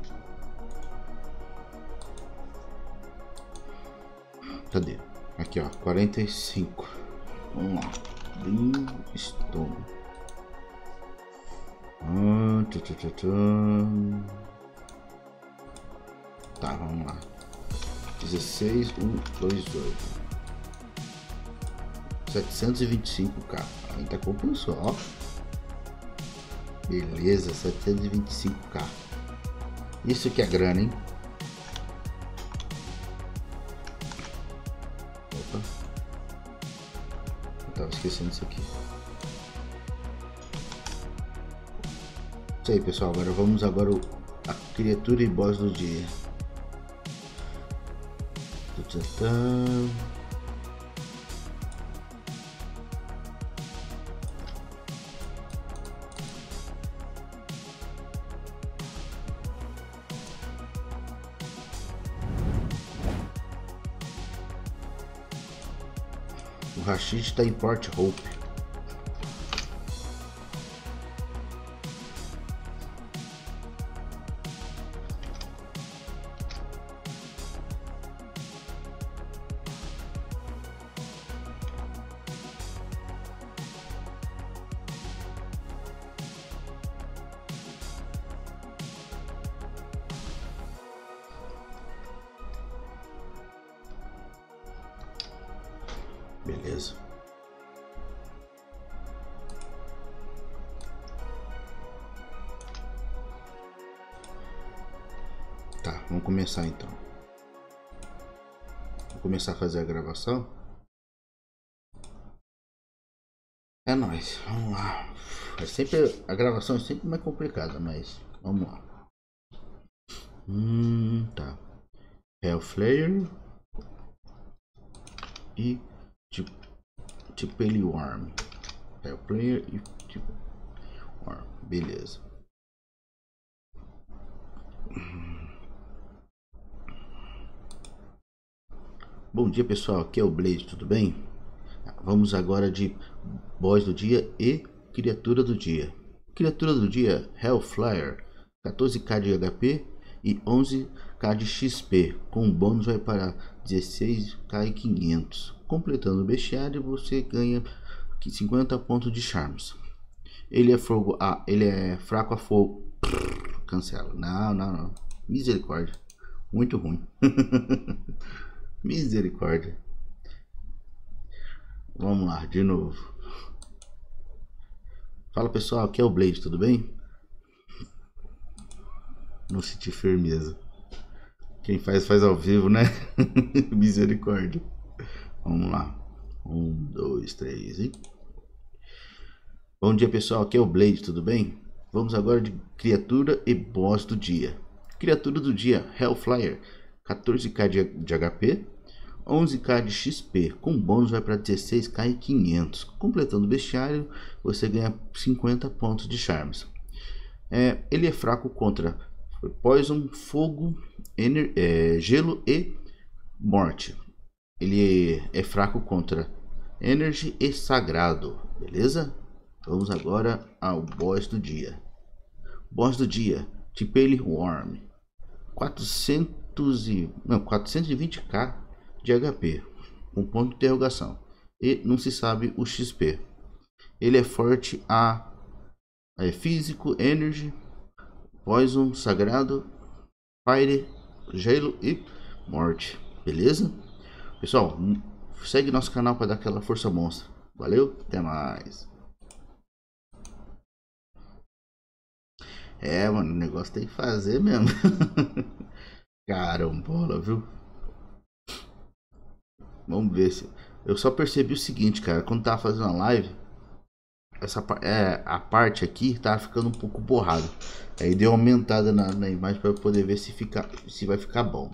Cadê? Aqui, ó, quarenta e cinco. Vamos lá. Brimstone. Ah, tchu, tchu, tchu, tchu. Tá, vamos lá. dezesseis, um, dois, oito. setecentos e vinte e cinco K. Ainda compensou, ó. Beleza, setecentos e vinte e cinco K. Isso que é grana, hein? Opa. Eu tava esquecendo isso aqui. Isso aí, pessoal. Agora vamos agora o, a criatura e boss do dia. O Rashid está em Port Hope. Beleza. Tá, vamos começar então. Vou começar a fazer a gravação. É nóis, vamos lá. É sempre, a gravação é sempre mais complicada, mas vamos lá. Hum, tá. Hellflayer e tipo ele Worm. Hellflayer e tipo Worm. Beleza. Bom dia, pessoal, aqui é o Blade, tudo bem? Vamos agora de boss do dia e criatura do dia. Criatura do dia, Hellflayer, quatorze K de H P e onze K de X P, com bônus vai para dezesseis K e quinhentos. Completando o bestiário, você ganha cinquenta pontos de charmes. Ele é fogo, ah, ele é fraco a fogo. Cancela. Não, não, não. Misericórdia. Muito ruim. Misericórdia. Vamos lá, de novo. Fala, pessoal, aqui é o Blade, tudo bem? Não senti firmeza. Quem faz, faz ao vivo, né? Misericórdia. Vamos lá. Um, dois, três e... Bom dia, pessoal, aqui é o Blade, tudo bem? Vamos agora de criatura e boss do dia. Criatura do dia, Hellflayer, quatorze K de, de H P, onze K de X P, com bônus vai para dezesseis K e quinhentos. Completando o bestiário, você ganha cinquenta pontos de charmes. É, ele é fraco contra Poison, Fogo, ener, é, Gelo e Morte. Ele é fraco contra Energy e Sagrado, beleza? Vamos agora ao boss do dia. Boss do dia, Tipele Worm, quatrocentos e, não, quatrocentos e vinte K de H P, com ponto de interrogação, e não se sabe o X P. Ele é forte a é, Físico, Energy, Poison, Sagrado, Fire, Gelo e Morte, beleza? Pessoal, segue nosso canal para dar aquela força monstra. Valeu, até mais. É, mano, o negócio tem que fazer mesmo. Carambola, viu? Vamos ver se... Eu só percebi o seguinte, cara. Quando tava fazendo a live, essa é, a parte aqui tava ficando um pouco borrado. Aí deu uma aumentada na, na imagem para poder ver se, fica, se vai ficar bom.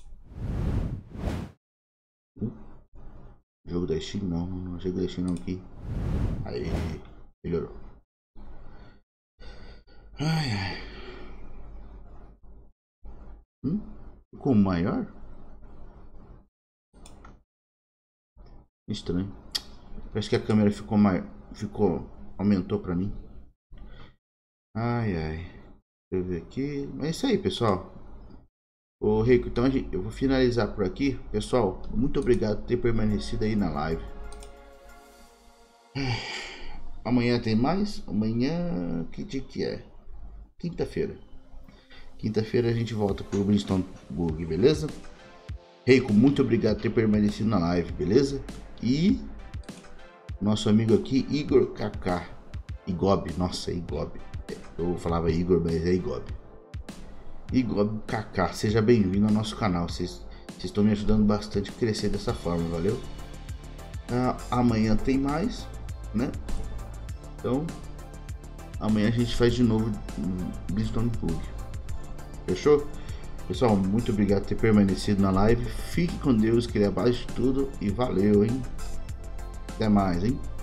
Uh, jogo da Steam não, não jogo da Steam não aqui. Aí, melhorou. Ai, ai. Hum? Ficou maior? Estranho. Parece que a câmera ficou maior. Ficou. Aumentou pra mim. Ai, ai. Deixa eu ver aqui. Mas é isso aí, pessoal. Ô, Rico, então eu vou finalizar por aqui. Pessoal, muito obrigado por ter permanecido aí na live. Amanhã tem mais? Amanhã. Que dia que é? Quinta-feira. Quinta-feira a gente volta pro Brimstone Bug, beleza? Reiko, muito obrigado por ter permanecido na live, beleza? E nosso amigo aqui, Igor Kaká. Igob, nossa, Igob. Eu falava Igor, mas é Igob. Igob Kaká, seja bem-vindo ao nosso canal. Vocês estão me ajudando bastante a crescer dessa forma, valeu? Ah, amanhã tem mais, né? Então, amanhã a gente faz de novo Brimstone Bug. Fechou? Pessoal, muito obrigado por ter permanecido na live. Fique com Deus, que ele é abaixo de tudo. E valeu, hein? Até mais, hein?